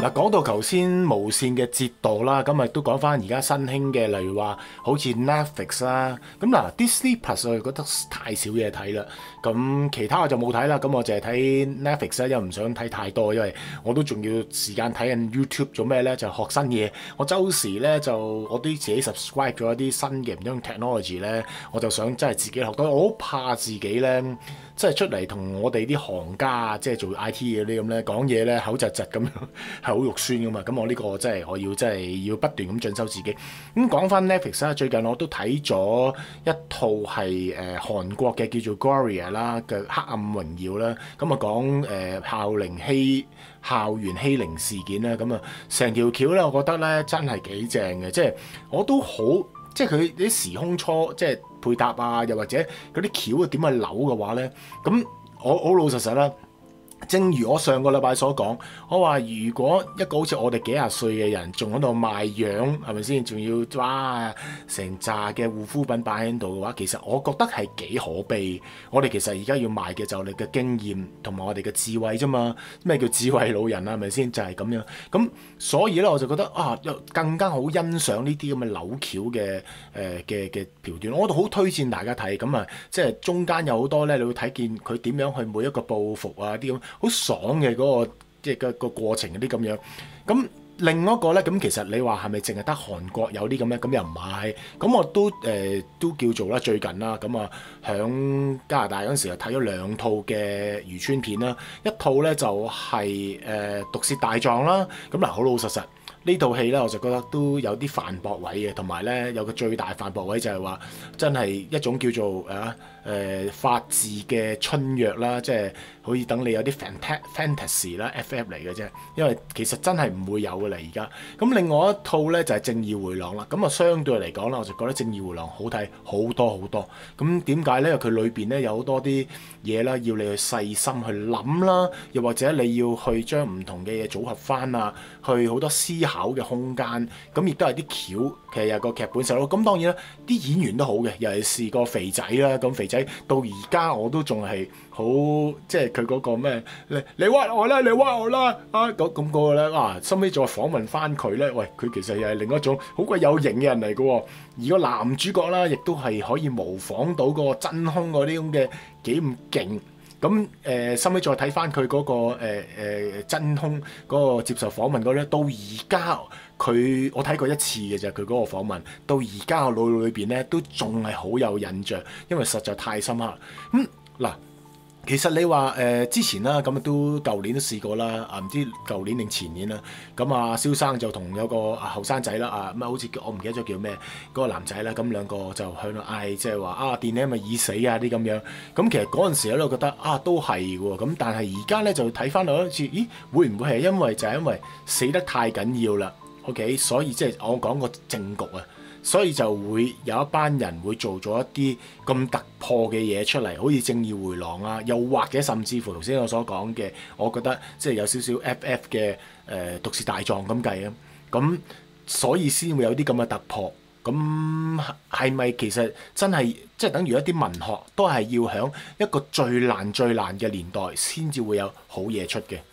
嗱，講到頭先無線嘅節度啦，咁啊都講翻而家新興嘅，例如話好似 Netflix 啦，咁嗱 Disney Plus 我就覺得太少嘢睇啦，咁其他我就冇睇啦，咁我淨係睇 Netflix 啦，因為唔想睇太多，因為我都仲要時間睇緊 YouTube 做咩咧？就學新嘢，我周時咧就我都自己 subscribe 咗一啲新嘅唔同 technology 咧，我就想真係自己學多，我好怕自己咧。即係出嚟同我哋啲行家，即係做 I T 嘅啲咁咧講嘢咧口窒窒咁樣，係好肉酸噶嘛。咁我呢個真係我要真係要不斷咁進修自己。咁講翻 Netflix 啦，最近我都睇咗一套係誒、呃、韓國嘅叫做 Gloria 啦嘅黑暗榮耀啦。咁啊講誒校齡欺校園欺凌事件啦。咁啊成條橋咧，我覺得咧真係幾正嘅，即係我都好。即係佢啲時空初即係配搭啊，又或者嗰啲橋啊點去扭嘅話咧，咁我好老實實啦。正如我上個禮拜所講，我話如果一個好似我哋幾廿歲嘅人仲喺度賣樣，係咪先？仲要哇成扎嘅護膚品擺喺度嘅話，其實我覺得係幾可悲。我哋其實而家要賣嘅就係我哋嘅經驗同埋我哋嘅智慧啫嘛。咩叫智慧老人啊？係咪先？就係、是、咁樣。咁所以咧，我就覺得啊，更加好欣賞呢啲咁嘅扭橋嘅誒嘅嘅橋段。我都好推薦大家睇。咁啊，即係中間有好多咧，你會睇見佢點樣去每一個報復啊啲咁。好爽嘅嗰、那個即係個個過程嗰啲咁樣，咁另一個咧，咁其實你話係咪淨係得韓國有啲咁咧？咁又唔係，咁我都誒、呃、都叫做啦，最近啦，咁啊響加拿大嗰陣時又睇咗兩套嘅漁村片啦，一套咧就係、是、誒、呃《毒舌大狀》啦，咁嗱好老實實。呢套戲咧，我就覺得都有啲反駁位嘅，同埋咧有個最大反駁位就係話，真係一種叫做啊誒、呃、法治嘅春藥啦，即係可以等你有啲 fantasy 啦 F F 嚟嘅啫，因為其實真係唔會有嘅啦而家。咁另外一套咧就係、是《正義迴廊》啦，咁啊相對嚟講啦，我就覺得《正義迴廊》好睇好多好多。咁點解咧？因為佢裏邊咧有好多啲嘢啦，要你去細心去諗啦，又或者你要去將唔同嘅嘢組合翻啊，去好多思考嘅空間，咁亦都係啲橋，其實有個劇本手咯。咁當然啦，啲演員都好嘅，尤其是個肥仔啦。咁肥仔到而家我都仲係好，即係佢嗰個咩？你你屈我啦，你屈我啦啊！咁咁嗰個咧啊，收尾再訪問翻佢咧，喂，佢其實又係另一種好鬼有型嘅人嚟嘅喎。而個男主角啦，亦都係可以模仿到個真空嗰啲咁嘅幾咁勁。咁誒，收尾再睇翻佢嗰個誒、呃呃、真空嗰個接受訪問嗰咧，到而家佢我睇過一次嘅啫，佢嗰個訪問到而家我腦裏邊咧都仲係好有印象，因為實在太深刻。咁嗱。其實你話誒、呃、之前啦，咁啊都舊年都試過啦，啊唔知舊年定前年啦，咁啊蕭生就同有個後生仔啦，啊乜好似我唔記得咗叫咩，嗰、那個男仔啦，咁兩個就喺度嗌，即係話啊電影咪已死啊啲咁樣，咁其實嗰陣時咧都覺得啊都係喎，咁但係而家咧就睇翻落好似，咦會唔會係因為就係、是、因為死得太緊要啦 ？OK， 所以即係我講個政局啊。所以就會有一班人會做咗一啲咁突破嘅嘢出嚟，好似正義迴廊啊，又或者甚至乎頭先我所講嘅，我覺得即係有少少 F F 嘅誒、呃、毒舌大狀咁計啊，咁所以先會有啲咁嘅突破。咁係咪其實真係即係等於一啲文學都係要喺一個最難最難嘅年代先至會有好嘢出嘅？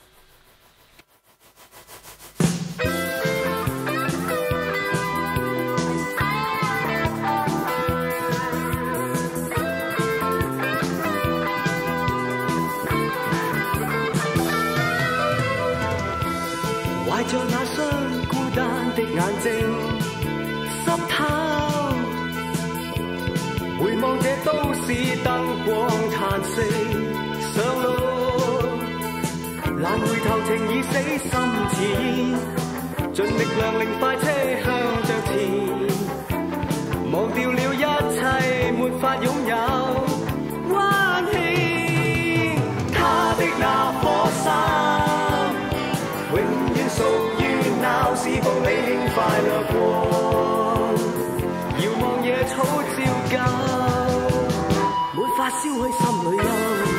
懷着那雙孤單的眼睛，濕透，回望這都市燈光嘆息，上路，難回頭情已死心淺，盡力量令快車向着前，忘掉了一切，沒法擁有溫馨，他的那顆心。屬於鬧市步你輕快掠過，遙望野草照舊，沒法消去心裏憂。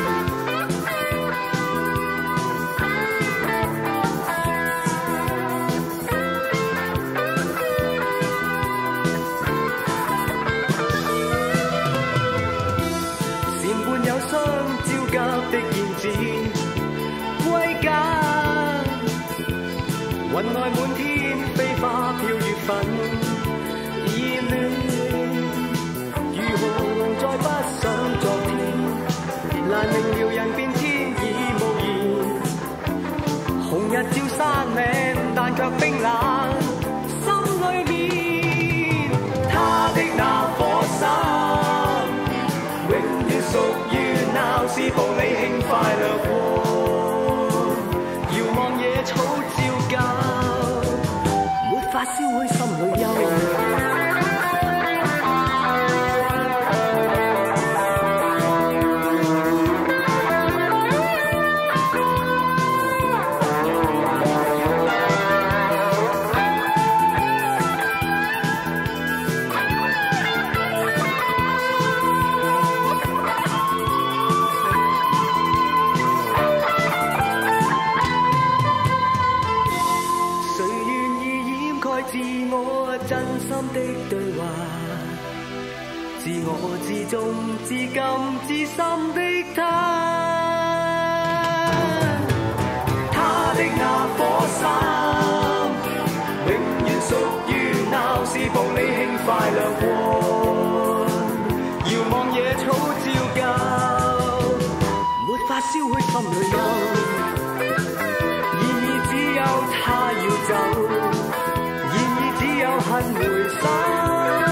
雲外滿天，飛花飄月份，熱戀如何再不想昨天？難明了人變天已無言，紅日照山嶺，但卻冰冷心裏面。他的那顆心，永遠屬於鬧市步履輕快掠過。遙望野草照舊，沒法燒開心裏憂。自我自重自禁自心的他，他的那顆心，永遠屬於鬧市步履輕快掠過。遙望野草照舊，沒法燒去心裏憂。然而只有他要走，然而只有恨回首。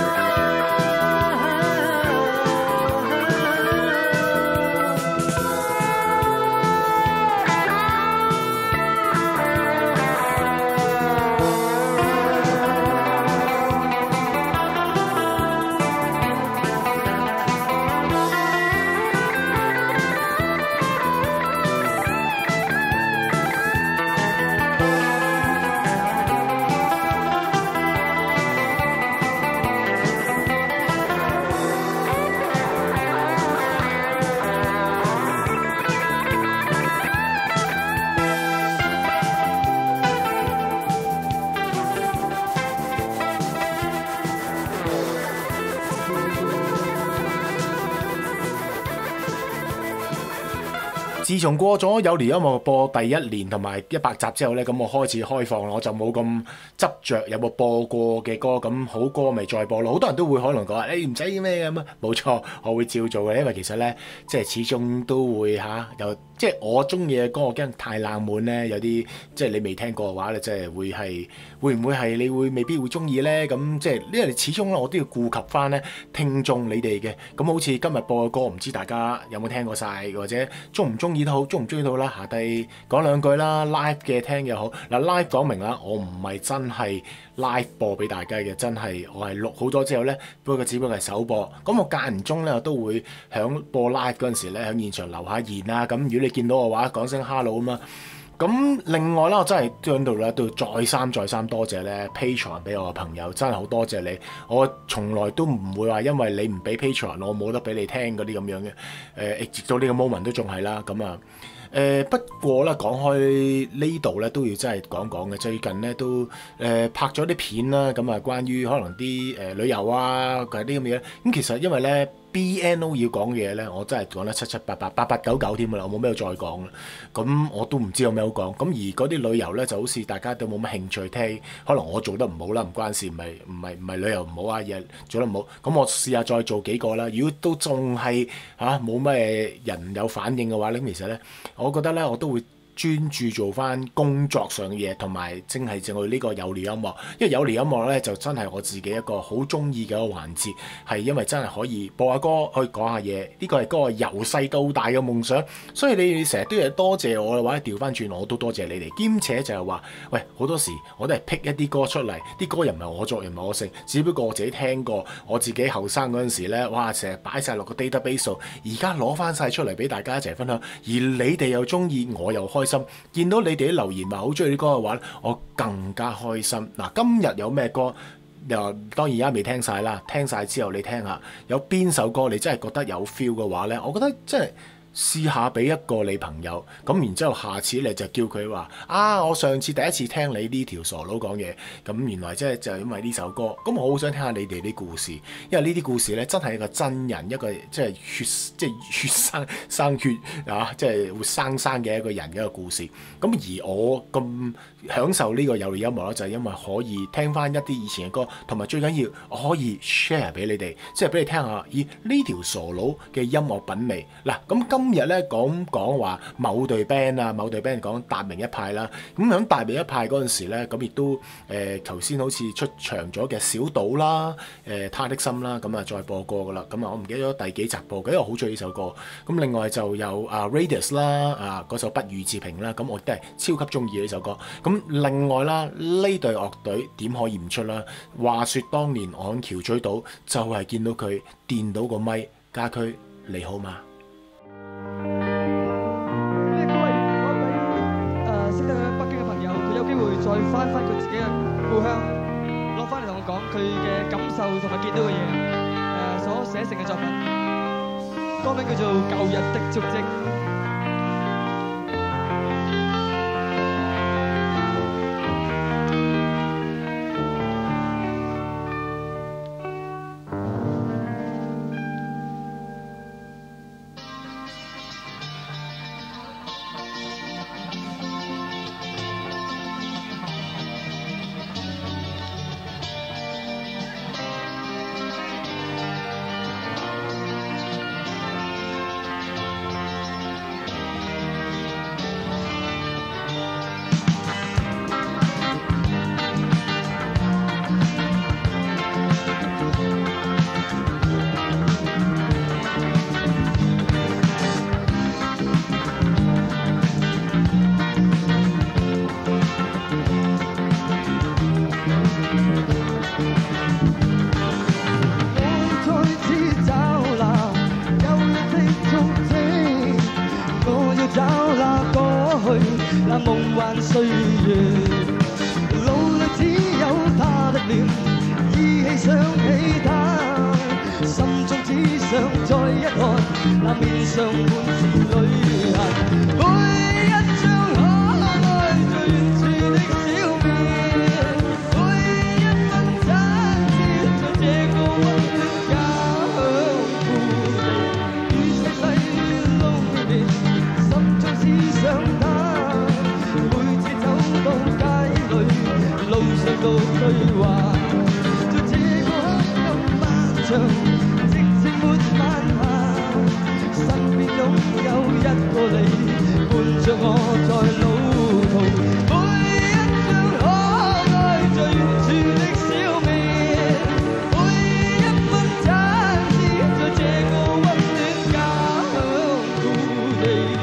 自從過咗有年音樂播第一年同埋一百集之後呢，咁我開始開放啦，我就冇咁執着有冇播過嘅歌，咁好歌咪再播咯。好多人都會可能講話你唔使咩咁啊，冇錯，我會照做嘅，因為其實呢，即係始終都會嚇有，即係我中意嘅歌，我驚太冷門呢，有啲即係你未聽過嘅話咧，即係會係會唔會係你會未必會中意呢？咁即係因為始終咧，我都要顧及翻呢聽眾你哋嘅。咁好似今日播嘅歌，唔知大家有冇聽過晒，或者中唔中意都好，中唔中意都好啦。下低講兩句啦 ，live 嘅聽又好。嗱 live 講明啦，我唔係真係 live 播俾大家嘅，真係我係錄好多之後呢，不過只不過係首播。咁我間唔中呢，我都會響播 live 嗰陣時咧，喺現場留下言啊。咁如果你見到我話，講聲 hello 啊嘛。咁另外啦，我真係喺度咧，都要再三再三多謝咧 Patreon 俾我嘅朋友，真係好多謝你。我從來都唔會話因為你唔俾 Patreon，我冇得俾你聽嗰啲咁樣嘅。誒、呃，直到呢個 moment 都仲係啦。咁啊，誒、呃、不過咧講開呢度咧都要真係講講嘅。最近咧都誒、呃、拍咗啲片啦，咁啊關於可能啲誒、呃、旅遊啊嗰啲咁嘅嘢。咁其實因為咧 B N O 要講嘅嘢咧，我真係講得七七八八八八九九添啦，我冇咩再講啦。咁我都唔知有咩好講。咁而嗰啲旅遊咧就好似大家都冇乜興趣聽，可能我做得唔好啦，唔關事，唔係唔係唔係旅遊唔好啊，而係做得唔好。咁我試下再做幾個啦。如果都仲係嚇冇咩人有反應嘅話咧，咁其實咧，我覺得咧我都會專注做翻工作上嘅嘢，同埋正係正我呢個有聊音樂。因為有聊音樂咧就真係我自己一個好中意嘅一個環節，係因為真係可以播下歌，可以講下嘢。呢個係嗰個由細到大嘅夢想，所以你哋成日都要多謝我嘅話，調翻轉我都多謝你哋。兼且就係話，喂，好多時我都係 pick 一啲歌出嚟，啲歌又唔係我作，又唔係我寫，只不過我自己聽過，我自己後生嗰陣時咧，哇，成日擺晒落個 database 度，而家攞翻晒出嚟俾大家一齊分享，而你哋又中意，我又開心。見到你哋啲留言話好中意啲歌嘅話，我更加開心。嗱，今日有咩歌？又當然而家未聽晒啦，聽晒之後你聽下，有邊首歌你真係覺得有 feel 嘅話呢？我覺得真係試下俾一個你朋友，咁然之後下次你就叫佢話啊，我上次第一次聽你呢條傻佬講嘢，咁原來即係就係因為呢首歌，咁我好想聽下你哋啲故事，因為呢啲故事咧真係一個真人，一個即係血即係血生生血啊，即係活生生嘅一個人嘅一個故事。咁而我咁享受呢個有料音樂咧，就係因為可以聽翻一啲以前嘅歌，同埋最緊要我可以 share 俾你哋，即係俾你聽下，咦呢條傻佬嘅音樂品味嗱，咁今今日咧講講話某隊 band 啊，某隊 band 講達明一派啦。咁喺達明一派嗰陣時咧，咁亦都誒頭先好似出場咗嘅小島啦、誒、呃、他的心啦，咁啊再播過噶啦。咁啊我唔記得咗第幾集播嘅，因為我好中意呢首歌。咁另外就有啊 Radius 啦，啊嗰首不予置評啦，咁我都係超級中意呢首歌。咁另外啦，呢隊樂隊點可以唔出啦？話說當年我喺橋咀島就係見到佢電到個咪，家駒你好嗎？ 再翻返佢自己嘅故鄉，落翻嚟同我講佢嘅感受同埋見到嘅嘢，誒所寫成嘅作品，歌名叫做《舊日的足跡》。那夢幻歲月，腦裏只有他的臉，依稀想起他，心中只想再一看，那面上滿是淚痕。每一張可愛最遠處的笑面，每一分親切在這個溫暖家鄉故地，於世世路面，心中只想他。路上到對話，在這個黑暗漫長，直至沒晚霞，身邊擁有一個你，伴着我在路途。每一張可愛最遠處的笑面，每一分親切，在這個溫暖家鄉故地。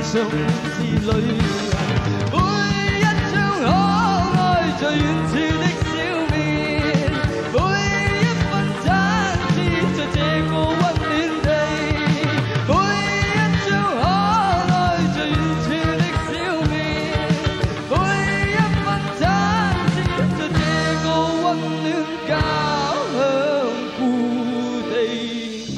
上是旅人，每一張可愛最遠處的笑面，每一份親切在這個溫暖地，每一張可愛最遠處的笑面，每一份親切在這個溫暖家鄉故地。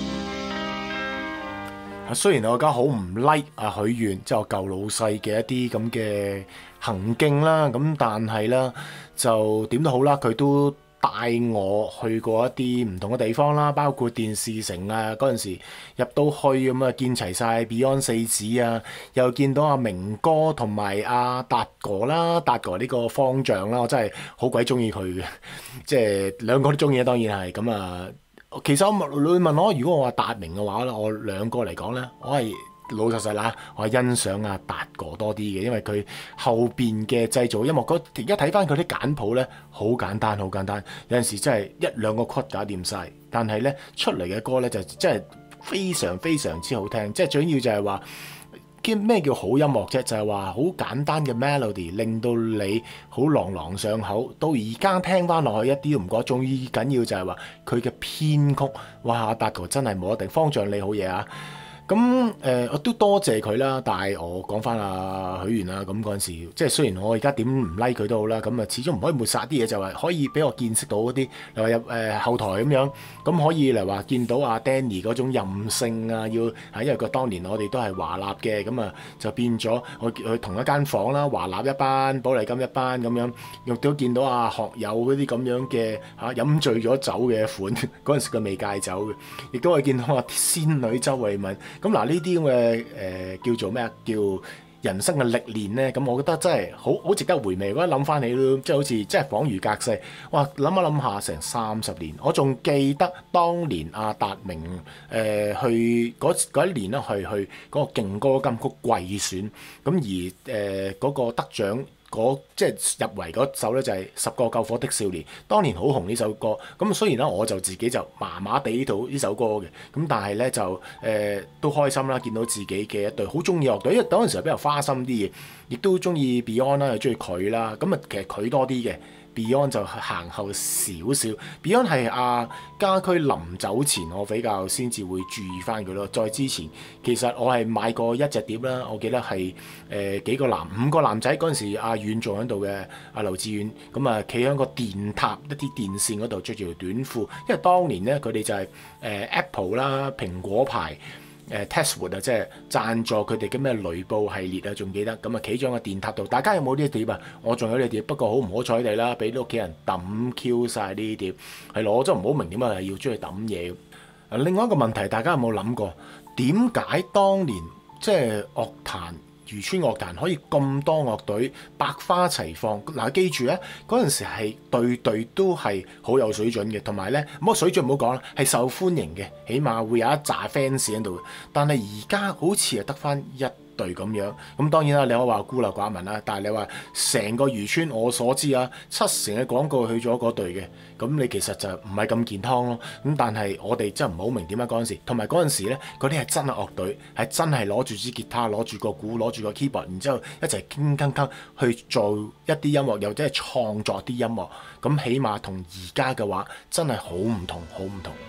雖然我而家好唔 like 阿許願，即係我舊老細嘅一啲咁嘅行徑啦，咁但係咧就點都好啦，佢都帶我去過一啲唔同嘅地方啦，包括電視城啊，嗰陣時入到去咁啊，見齊晒 Beyond 四子啊，又見到阿明哥同埋阿達哥啦，達哥呢個方丈啦，我真係好鬼中意佢嘅，即係兩個都中意，當然係咁啊。其實我問你問我，如果我話達明嘅話咧，我兩個嚟講咧，我係老實實啦，我係欣賞阿達哥多啲嘅，因為佢後邊嘅製造音樂嗰而家睇翻佢啲簡譜咧，好簡單，好簡單，有陣時真係一兩個曲搞掂晒，但係咧出嚟嘅歌咧就真係非常非常之好聽，即係最緊要就係話。咩叫好音樂啫？就係話好簡單嘅 melody，令到你好朗朗上口。到而家聽翻落去一啲都唔覺得，仲緊要就係話佢嘅編曲，哇！達哥真係冇一定，方丈你好嘢啊！咁誒、呃，我都多謝佢啦。但係我講翻阿許願啦，咁嗰陣時，即係雖然我而家點唔 like 佢都好啦，咁啊始終唔可以抹殺啲嘢，就係可以俾我見識到嗰啲，例如入誒後台咁樣，咁可以嚟話見到阿 Danny 嗰種任性啊，要係因為佢當年我哋都係華納嘅，咁啊就變咗我去同一間房啦，華納一班，寶麗金一班咁樣，亦都見到阿學友嗰啲咁樣嘅嚇飲醉咗酒嘅款，嗰陣時佢未戒酒嘅，亦都可以見到阿仙女周慧敏。咁嗱呢啲咁嘅誒叫做咩啊？叫人生嘅歷練咧，咁我覺得真係好好值得回味。如果諗翻起都即係好似即係恍如隔世。哇！諗一諗下，成三十年，我仲記得當年阿達明誒、呃、去嗰一年咧，去去嗰個勁歌金曲季選，咁而誒嗰、呃那個得獎。即係入圍嗰首咧就係、是《十個救火的少年》，當年好紅呢首歌。咁雖然咧我就自己就麻麻地到呢首歌嘅，咁但係咧就誒、呃、都開心啦，見到自己嘅一隊好中意樂隊，因為嗰陣時候比較花心啲嘅，亦都中意 Beyond 啦，又中意佢啦。咁啊其實佢多啲嘅。Beyond 就行後少少 ，Beyond 係阿家駒臨走前，我比較先至會注意翻佢咯。再之前，其實我係買過一隻碟啦，我記得係誒、呃、幾個男五個男仔嗰陣時，阿遠仲喺度嘅，阿劉志遠咁啊，企喺個電塔一啲電線嗰度着住條短褲，因為當年咧佢哋就係、是、誒、呃、Apple 啦，蘋果牌。誒 Testwood 啊，即係贊助佢哋嘅咩雷暴系列啊，仲記得咁啊，企咗個電塔度。大家有冇呢啲碟啊？我仲有呢啲碟，不過好唔好彩地啦，俾啲屋企人抌 Q 晒呢啲碟，係咯，我真係唔好明點解要中意抌嘢。另外一個問題，大家有冇諗過點解當年即係樂壇？漁村樂壇可以咁多樂隊百花齊放，嗱記住咧，嗰陣時係對對都係好有水準嘅，同埋咧唔好水準唔好講啦，係受歡迎嘅，起碼會有一紮 fans 喺度。但係而家好似係得翻一隊咁樣，咁當然啦，你可以話孤陋寡聞啦，但係你話成個漁村，我所知啊，七成嘅廣告去咗嗰隊嘅，咁你其實就唔係咁健康咯。咁但係我哋真係唔好明點解嗰陣時，同埋嗰陣時咧，嗰啲係真係樂隊，係真係攞住支吉他，攞住個鼓，攞住個 keyboard，然之後一齊傾傾傾去做一啲音樂，又或者係創作啲音樂。咁起碼同而家嘅話，真係好唔同，好唔同。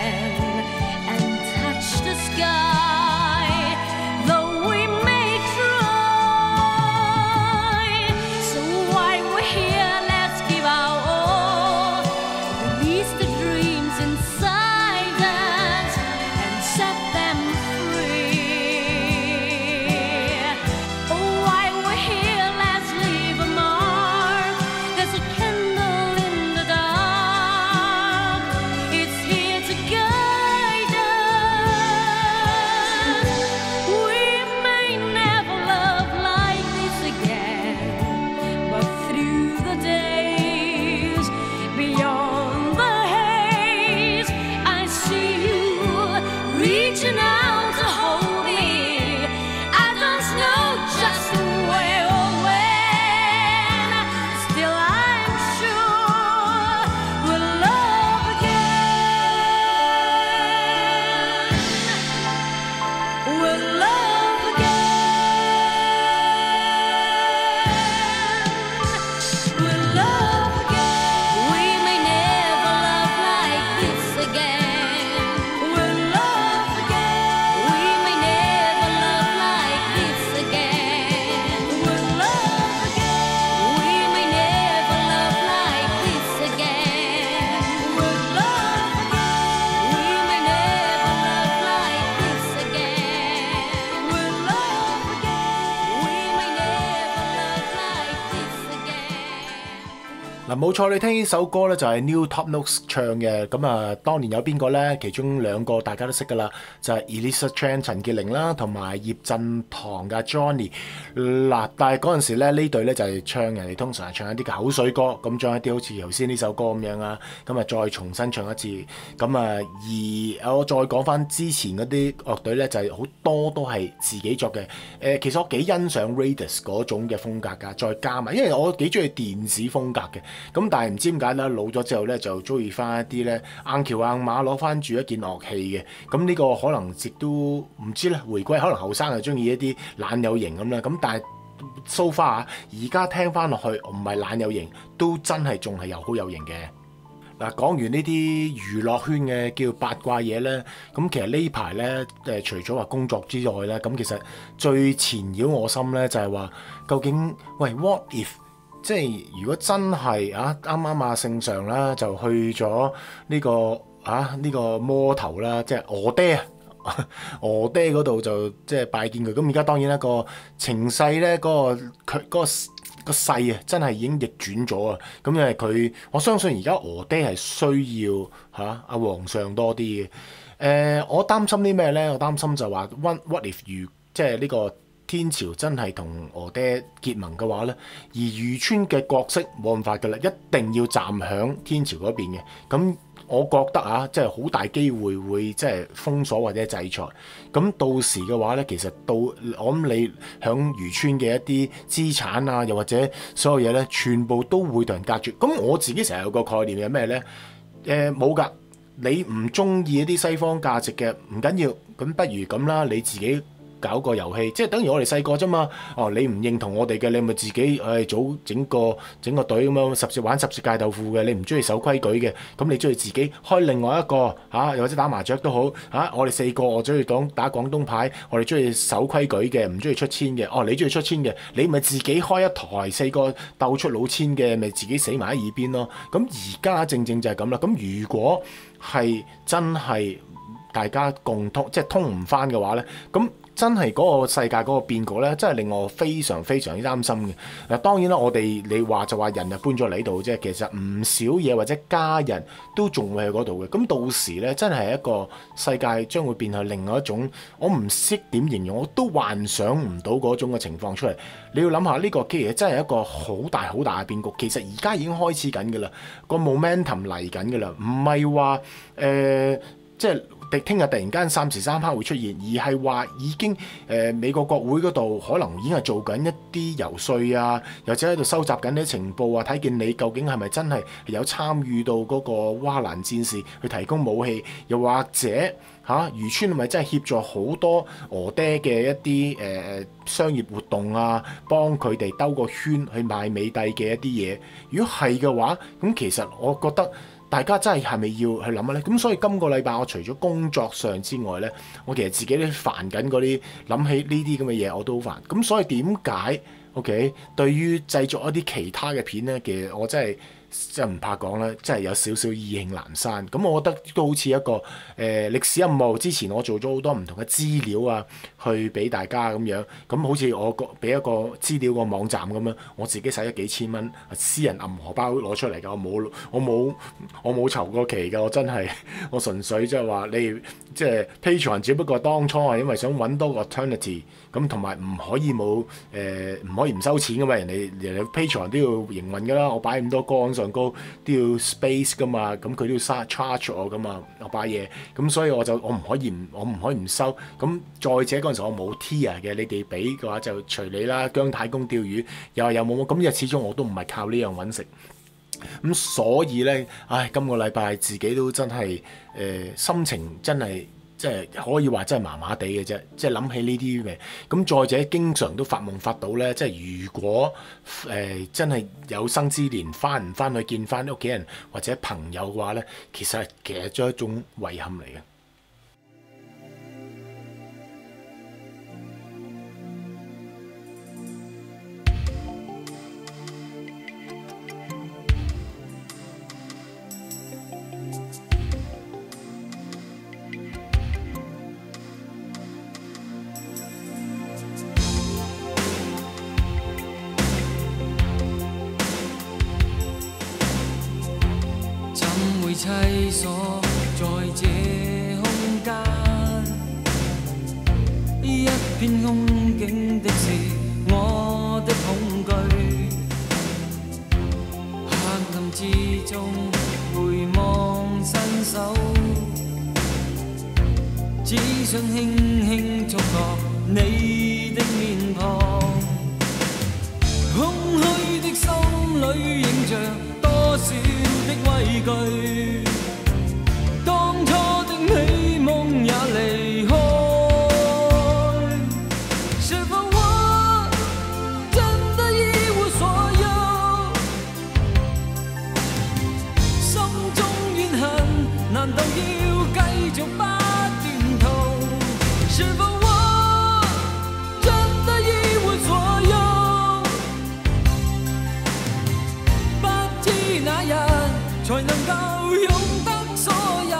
Sky, though we may try. 冇錯，你聽呢首歌咧就係 New Top Notes 唱嘅，咁啊當年有邊個咧？其中兩個大家都識噶啦，就係、是、Elisa Chan 陳潔靈啦，同埋葉振棠嘅 Johnny。嗱，但係嗰陣時咧呢隊咧就係、是、唱人哋通常係唱一啲嘅口水歌，咁將一啲好似頭先呢首歌咁樣啊，咁啊再重新唱一次。咁啊而我再講翻之前嗰啲樂隊咧，就係、是、好多都係自己作嘅。誒、呃，其實我幾欣賞 Raidas 嗰種嘅風格㗎，再加埋，因為我幾中意電子風格嘅。咁但係唔知點解咧，老咗之後咧就中意翻一啲咧硬橋硬馬攞翻住一件樂器嘅。咁呢個可能亦都唔知咧，回歸可能後生就中意一啲懶有型咁啦。咁但係 so far 而家聽翻落去唔係懶有型，都真係仲係又好有型嘅。嗱，講完呢啲娛樂圈嘅叫八卦嘢咧，咁其實呢排咧誒除咗話工作之外咧，咁其實最纏繞我心咧就係話，究竟喂 what if？即係如果真係啊啱啱啊聖上啦就去咗呢、呢個啊呢、呢個魔頭啦，即係我爹啊，我爹嗰度就即係拜見佢。咁而家當然一個情勢咧，嗰、嗰個佢嗰、嗰個、嗰個勢啊，真係已經逆轉咗啊！咁因為佢，我相信而家我爹係需要嚇阿、啊、皇上多啲嘅。誒、呃，我擔心啲咩咧？我擔心就話 what what if 如即係呢個天朝真係同我爹結盟嘅話咧，而漁村嘅角色冇辦法㗎啦，一定要站響天朝嗰邊嘅。咁我覺得啊，即係好大機會會即係封鎖或者制裁。咁到時嘅話咧，其實到我諗你響漁村嘅一啲資產啊，又或者所有嘢咧，全部都會同人隔絕。咁我自己成日有個概念係咩咧？誒冇㗎，你唔中意一啲西方價值嘅唔緊要，咁不如咁啦，你自己搞個遊戲，即係等於我哋細個啫嘛。哦，你唔認同我哋嘅，你咪自己誒、哎、組整個整個隊咁樣十隻玩十隻戒豆腐嘅。你唔中意守規矩嘅，咁你中意自己開另外一個嚇、啊，又或者打麻雀都好嚇、啊。我哋四個，我中意講打廣東牌，我哋中意守規矩嘅，唔中意出千嘅。哦，你中意出千嘅，你咪自己開一台四個鬥出老千嘅，咪自己死埋喺耳邊咯。咁而家正正就係咁啦。咁如果係真係大家共通，即係通唔翻嘅話咧，咁真係嗰個世界嗰個變局咧，真係令我非常非常之擔心嘅。嗱，當然啦，我哋你話就話人就搬咗嚟呢度啫，其實唔少嘢或者家人都仲會喺嗰度嘅。咁到時咧，真係一個世界將會變係另外一種，我唔識點形容，我都幻想唔到嗰種嘅情況出嚟。你要諗下呢個其實真係一個好大好大嘅變局。其實而家已經開始緊㗎啦，個 momentum 嚟緊㗎啦，唔係話誒即係聽日突然間三時三刻會出現，而係話已經誒、呃、美國國會嗰度可能已經係做緊一啲遊說啊，又或者喺度收集緊啲情報啊，睇見你究竟係咪真係有參與到嗰個蛙蘭戰士去提供武器，又或者嚇漁村係咪真係協助好多俄爹嘅一啲誒誒商業活動啊，幫佢哋兜個圈去賣美帝嘅一啲嘢？如果係嘅話，咁其實我覺得大家真係係咪要去諗下咧？咁所以今個禮拜我除咗工作上之外咧，我其實自己都煩緊嗰啲，諗起呢啲咁嘅嘢我都好煩。咁所以點解 OK？對於製作一啲其他嘅片咧，其實我真係真係唔怕講啦，真係有少少意興闌珊。咁我覺得都好似一個誒、呃、歷史任務。之前我做咗好多唔同嘅資料啊，去俾大家咁樣。咁好似我個俾一個資料個網站咁樣，我自己使咗幾千蚊，私人銀荷包攞出嚟㗎。我冇我冇我冇籌過期㗎。我真係我純粹即係話你即係 Patreon，只不過當初係因為想揾多個 alternative。咁同埋唔可以冇誒唔可以唔收錢㗎嘛？人哋人哋 Patreon 都要營運㗎啦。我擺咁多歌上高都要 space 㗎嘛，咁佢都要 charge 我㗎嘛，我擺嘢。咁所以我就我唔可以唔我唔可以唔收。咁再者嗰陣時我冇 tier 嘅，你哋俾嘅話就隨你啦。姜太公釣魚又係有冇冇？咁又始終我都唔係靠呢樣揾食。咁所以咧，唉，今個禮拜自己都真係誒、呃、心情真係。即係可以話真係麻麻地嘅啫，即係諗起呢啲嘅。咁再者經常都發夢發到咧，即係如果誒、呃、真係有生之年翻唔翻去見翻屋企人或者朋友嘅話咧，其實係其實係一種遺憾嚟嘅。 棲所在這空間，一片空境的是我的恐懼，黑暗之中回望伸手，只想輕輕觸覺你的面龐，空虛的心裏映着多少的畏懼，當初的美夢也離開，是否我真的一無所有？心中怨恨難道要繼續不斷逃？是否我真的一無所有？不知哪日才能夠擁得所有。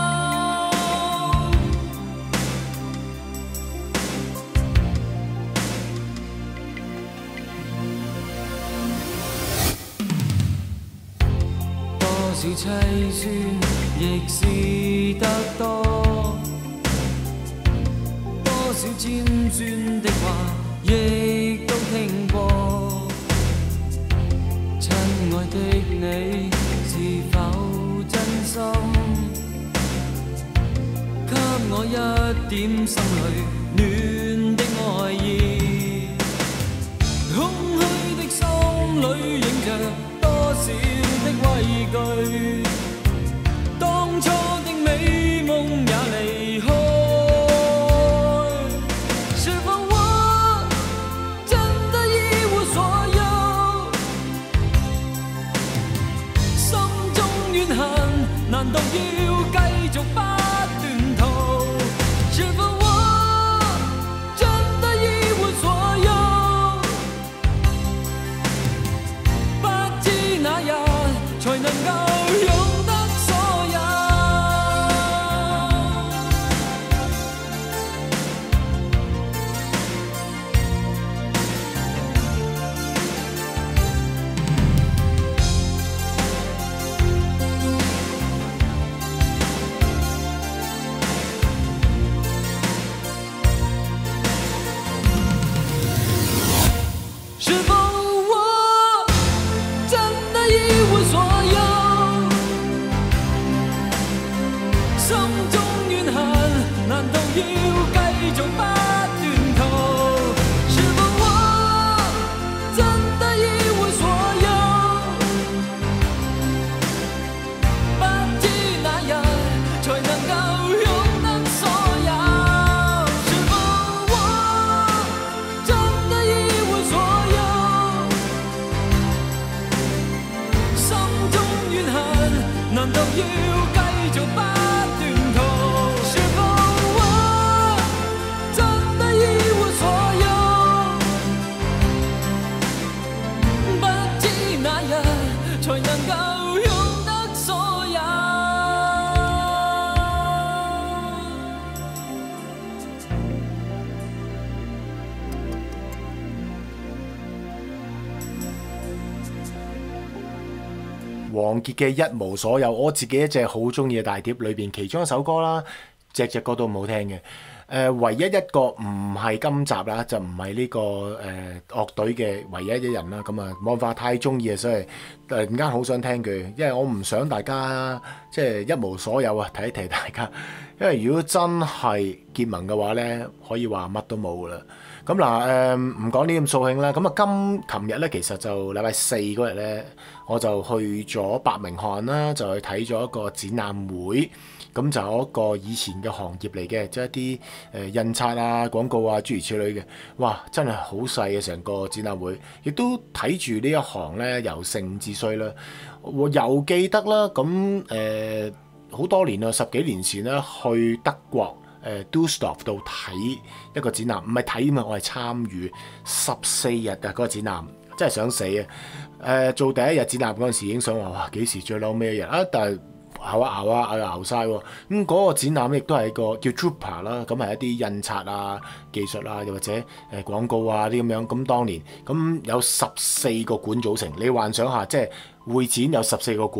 多少凄酸亦是得多，多少尖酸的話亦都聽過。親愛的你是否真心給我一點心裏暖的愛意？空虛的心裏映着多少的畏懼，當初的美夢也離開，是否我真的一無所有？心中怨恨難道要繼續不斷逃？是否我真的一無所有？不知哪日才能夠擁得所有。是否我真的一無所有？心中怨恨難道要繼續不斷逃？是否我真的一無所有？不知哪日才能夠擁得所有？是否我真的一無所有？心中怨恨難道要繼續不斷逃？是否我真的一無所有？不知哪日才能夠擁得所有。 王傑嘅一無所有，我自己一隻好中意嘅大碟裏邊其中一首歌啦，隻隻歌都唔好聽嘅。誒、呃，唯一一個唔係今集啦，就唔係呢個誒、呃、樂隊嘅唯一一人啦。咁啊，冇辦法太中意啊，所以突然間好想聽佢，因為我唔想大家即係一無所有啊，提一提大家。因為如果真係結盟嘅話咧，可以話乜都冇噶啦。咁嗱誒，唔講呢咁掃興啦。咁啊，今琴日咧，其實就禮拜四嗰日咧，我就去咗伯明翰啦，就去睇咗一個展覽會。咁就有一個以前嘅行業嚟嘅，即係一啲誒、呃、印刷啊、廣告啊諸如此類嘅。哇！真係好細嘅成個展覽會，亦都睇住呢一行咧由盛至衰啦。我又記得啦，咁誒好多年啦，十幾年前咧去德國。誒 Düsseldorf 度睇一個展覽，唔係睇嘛，我係參與十四日啊嗰個展覽，真係想死啊！誒、呃、做第一日展覽嗰陣時已經想話哇幾時最嬲尾一日啊，但係熬啊熬啊熬熬曬喎。咁嗰個展覽亦都係個叫 Drupa 啦，咁係一啲印刷啊、技術啊，又或者誒廣告啊啲咁樣。咁當年咁有十四個館組成，你幻想下，即係會展有十四個館。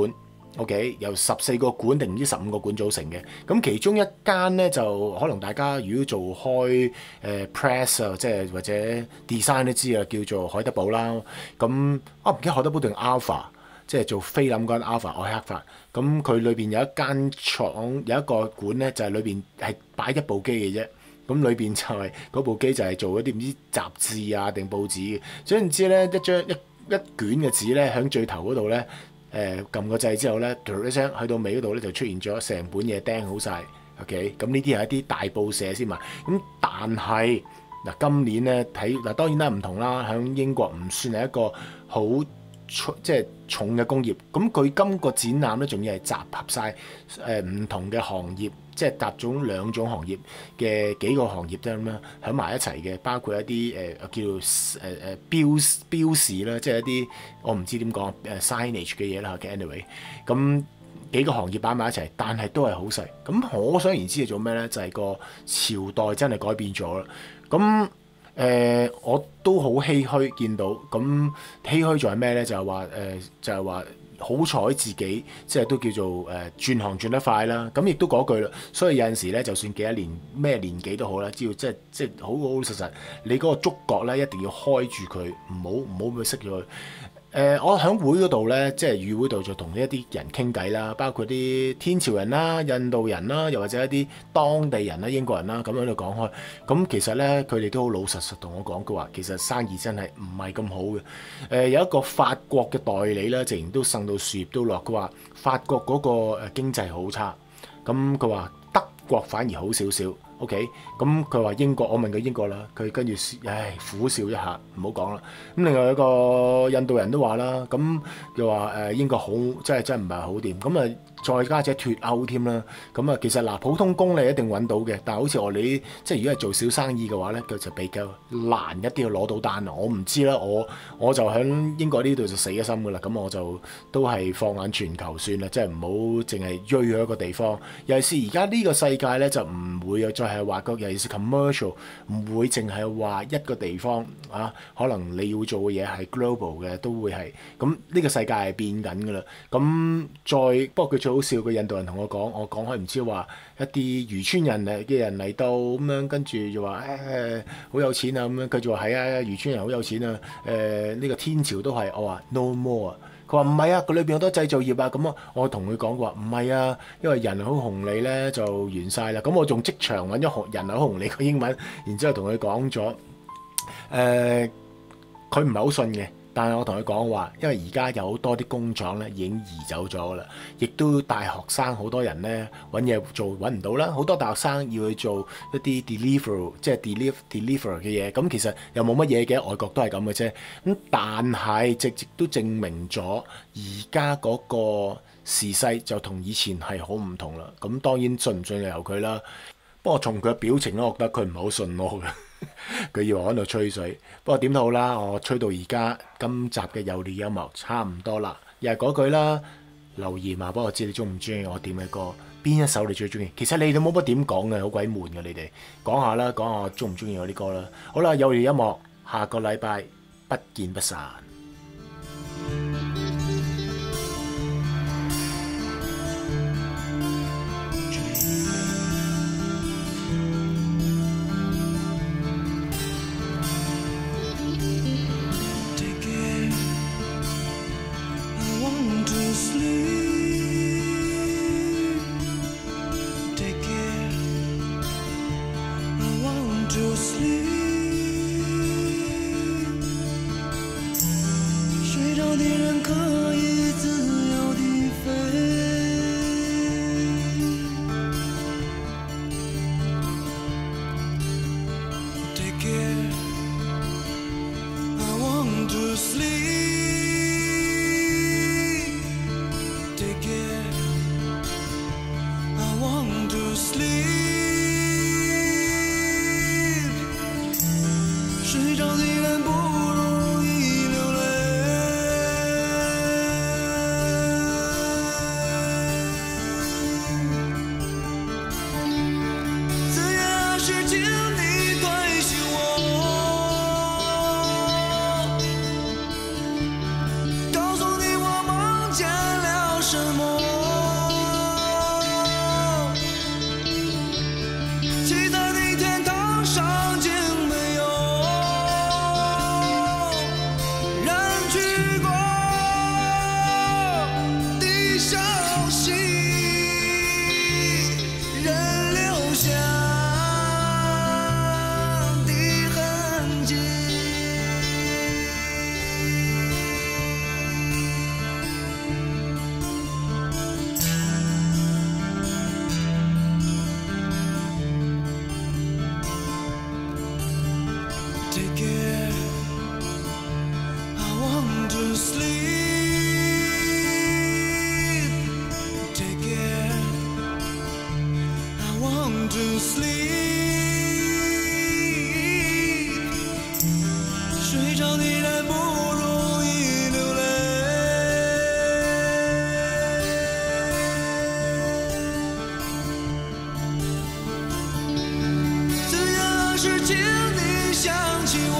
OK，由十四個館定唔知十五個館組成嘅。咁其中一間咧就可能大家如果做開誒、呃、press 啊，即係或者 design 都知啊，叫做海德堡啦。咁啊唔記得海德堡定 Alpha， 即係做菲林嗰間 Alpha 愛克法。咁佢裏邊有一間廠有一個館咧，就係裏邊係擺一部機嘅啫。咁裏邊就係、是、嗰部機就係做一啲唔知雜誌啊定報紙嘅。總言之咧，一張一一卷嘅紙咧，喺最頭嗰度咧。誒撳個掣之後咧，嘟一聲去到尾嗰度咧就出現咗成本嘢釘好晒。OK，咁呢啲係一啲大報社先嘛。咁但係嗱今年咧睇嗱當然啦唔同啦，喺英國唔算係一個好即係重嘅工業。咁佢今個展覽咧仲要係集合晒誒唔同嘅行業，即係集中兩種行業嘅幾個行業啫咁樣喺埋一齊嘅，包括一啲誒、呃、叫做誒誒、呃、標標示啦，即係一啲我唔知點講誒 signage 嘅嘢啦。嘅 anyway，咁幾個行業擺埋一齊，但係都係好細。咁可想而知係做咩咧？就係、是、個朝代真係改變咗啦。咁誒、呃、我都好唏噓見到，咁唏噓仲係咩咧？就係話誒，就係、是、話。好彩自己即係都叫做誒、呃、轉行轉得快啦，咁亦都嗰句啦。所以有陣時咧，就算幾多年咩年紀都好啦，只要即係即係好好老實實，你嗰個觸角咧一定要開住佢，唔好唔好去熄咗佢。誒、呃，我喺會嗰度咧，即係與會度就同一啲人傾偈啦，包括啲天朝人啦、印度人啦，又或者一啲當地人啦、英國人啦，咁喺度講開。咁其實咧，佢哋都好老實實同我講嘅話，其實生意真係唔係咁好嘅。誒、呃，有一個法國嘅代理咧，直然都呻到樹葉都落。佢話法國嗰個誒經濟好差，咁佢話德國反而好少少。OK，咁佢話英國，我問佢英國啦，佢跟住唉苦笑一下，唔好講啦。咁另外一個印度人都話啦，咁又話誒英國好，真係真係唔係好掂。咁啊再加隻脫歐添啦。咁啊其實嗱普通工你一定揾到嘅，但係好似我哋即係如果係做小生意嘅話咧，佢就比較難一啲去攞到單啊。我唔知啦，我我就喺英國呢度就死咗心噶啦。咁我就都係放眼全球算啦，即係唔好淨係追去一個地方。尤其是而家呢個世界咧，就唔會有再係話個，尤其是 commercial 唔會淨係話一個地方啊。可能你要做嘅嘢係 global 嘅，都會係咁。呢個世界係變緊噶啦。咁再不過佢好笑，個印度人同我講，我講開唔知話一啲漁村人嚟嘅人嚟到咁樣，跟住就話誒好有錢啊咁樣，佢就話係啊，漁村人好有錢啊，誒、呃、呢、這個天朝都係。我話 no more 啊，佢話唔係啊，佢裏邊好多製造業啊，咁啊我同佢講話唔係啊，因為人好紅利咧就完晒啦。咁我仲即場揾咗學人好紅利個英文，然之後同佢講咗誒，佢唔係好信嘅。但係我同佢講話，因為而家有好多啲工廠咧已經移走咗啦，亦都大學生好多人咧揾嘢做揾唔到啦，好多大學生要去做一啲 deliver 即係 deliver deliver 嘅嘢，咁其實又冇乜嘢嘅，外國都係咁嘅啫。咁但係直直都證明咗而家嗰個時勢就同以前係好唔同啦。咁當然信唔信就由佢啦。不過從佢嘅表情咧，我覺得佢唔係好信我嘅。佢以為我喺度吹水，不過點都好啦，我吹到而家今集嘅有料音樂差唔多啦，又係嗰句啦，留言話俾我知你中唔中意我點嘅歌，邊一首你最中意？其實你哋冇乜點講嘅，好鬼悶嘅，你哋講下啦，講下我中唔中意我啲歌啦。好啦，有料音樂，下個禮拜不見不散。 什么？ to sleep， 睡着你然不容易流泪。怎样是请你想起我？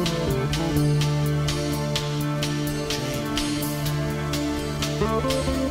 Dream.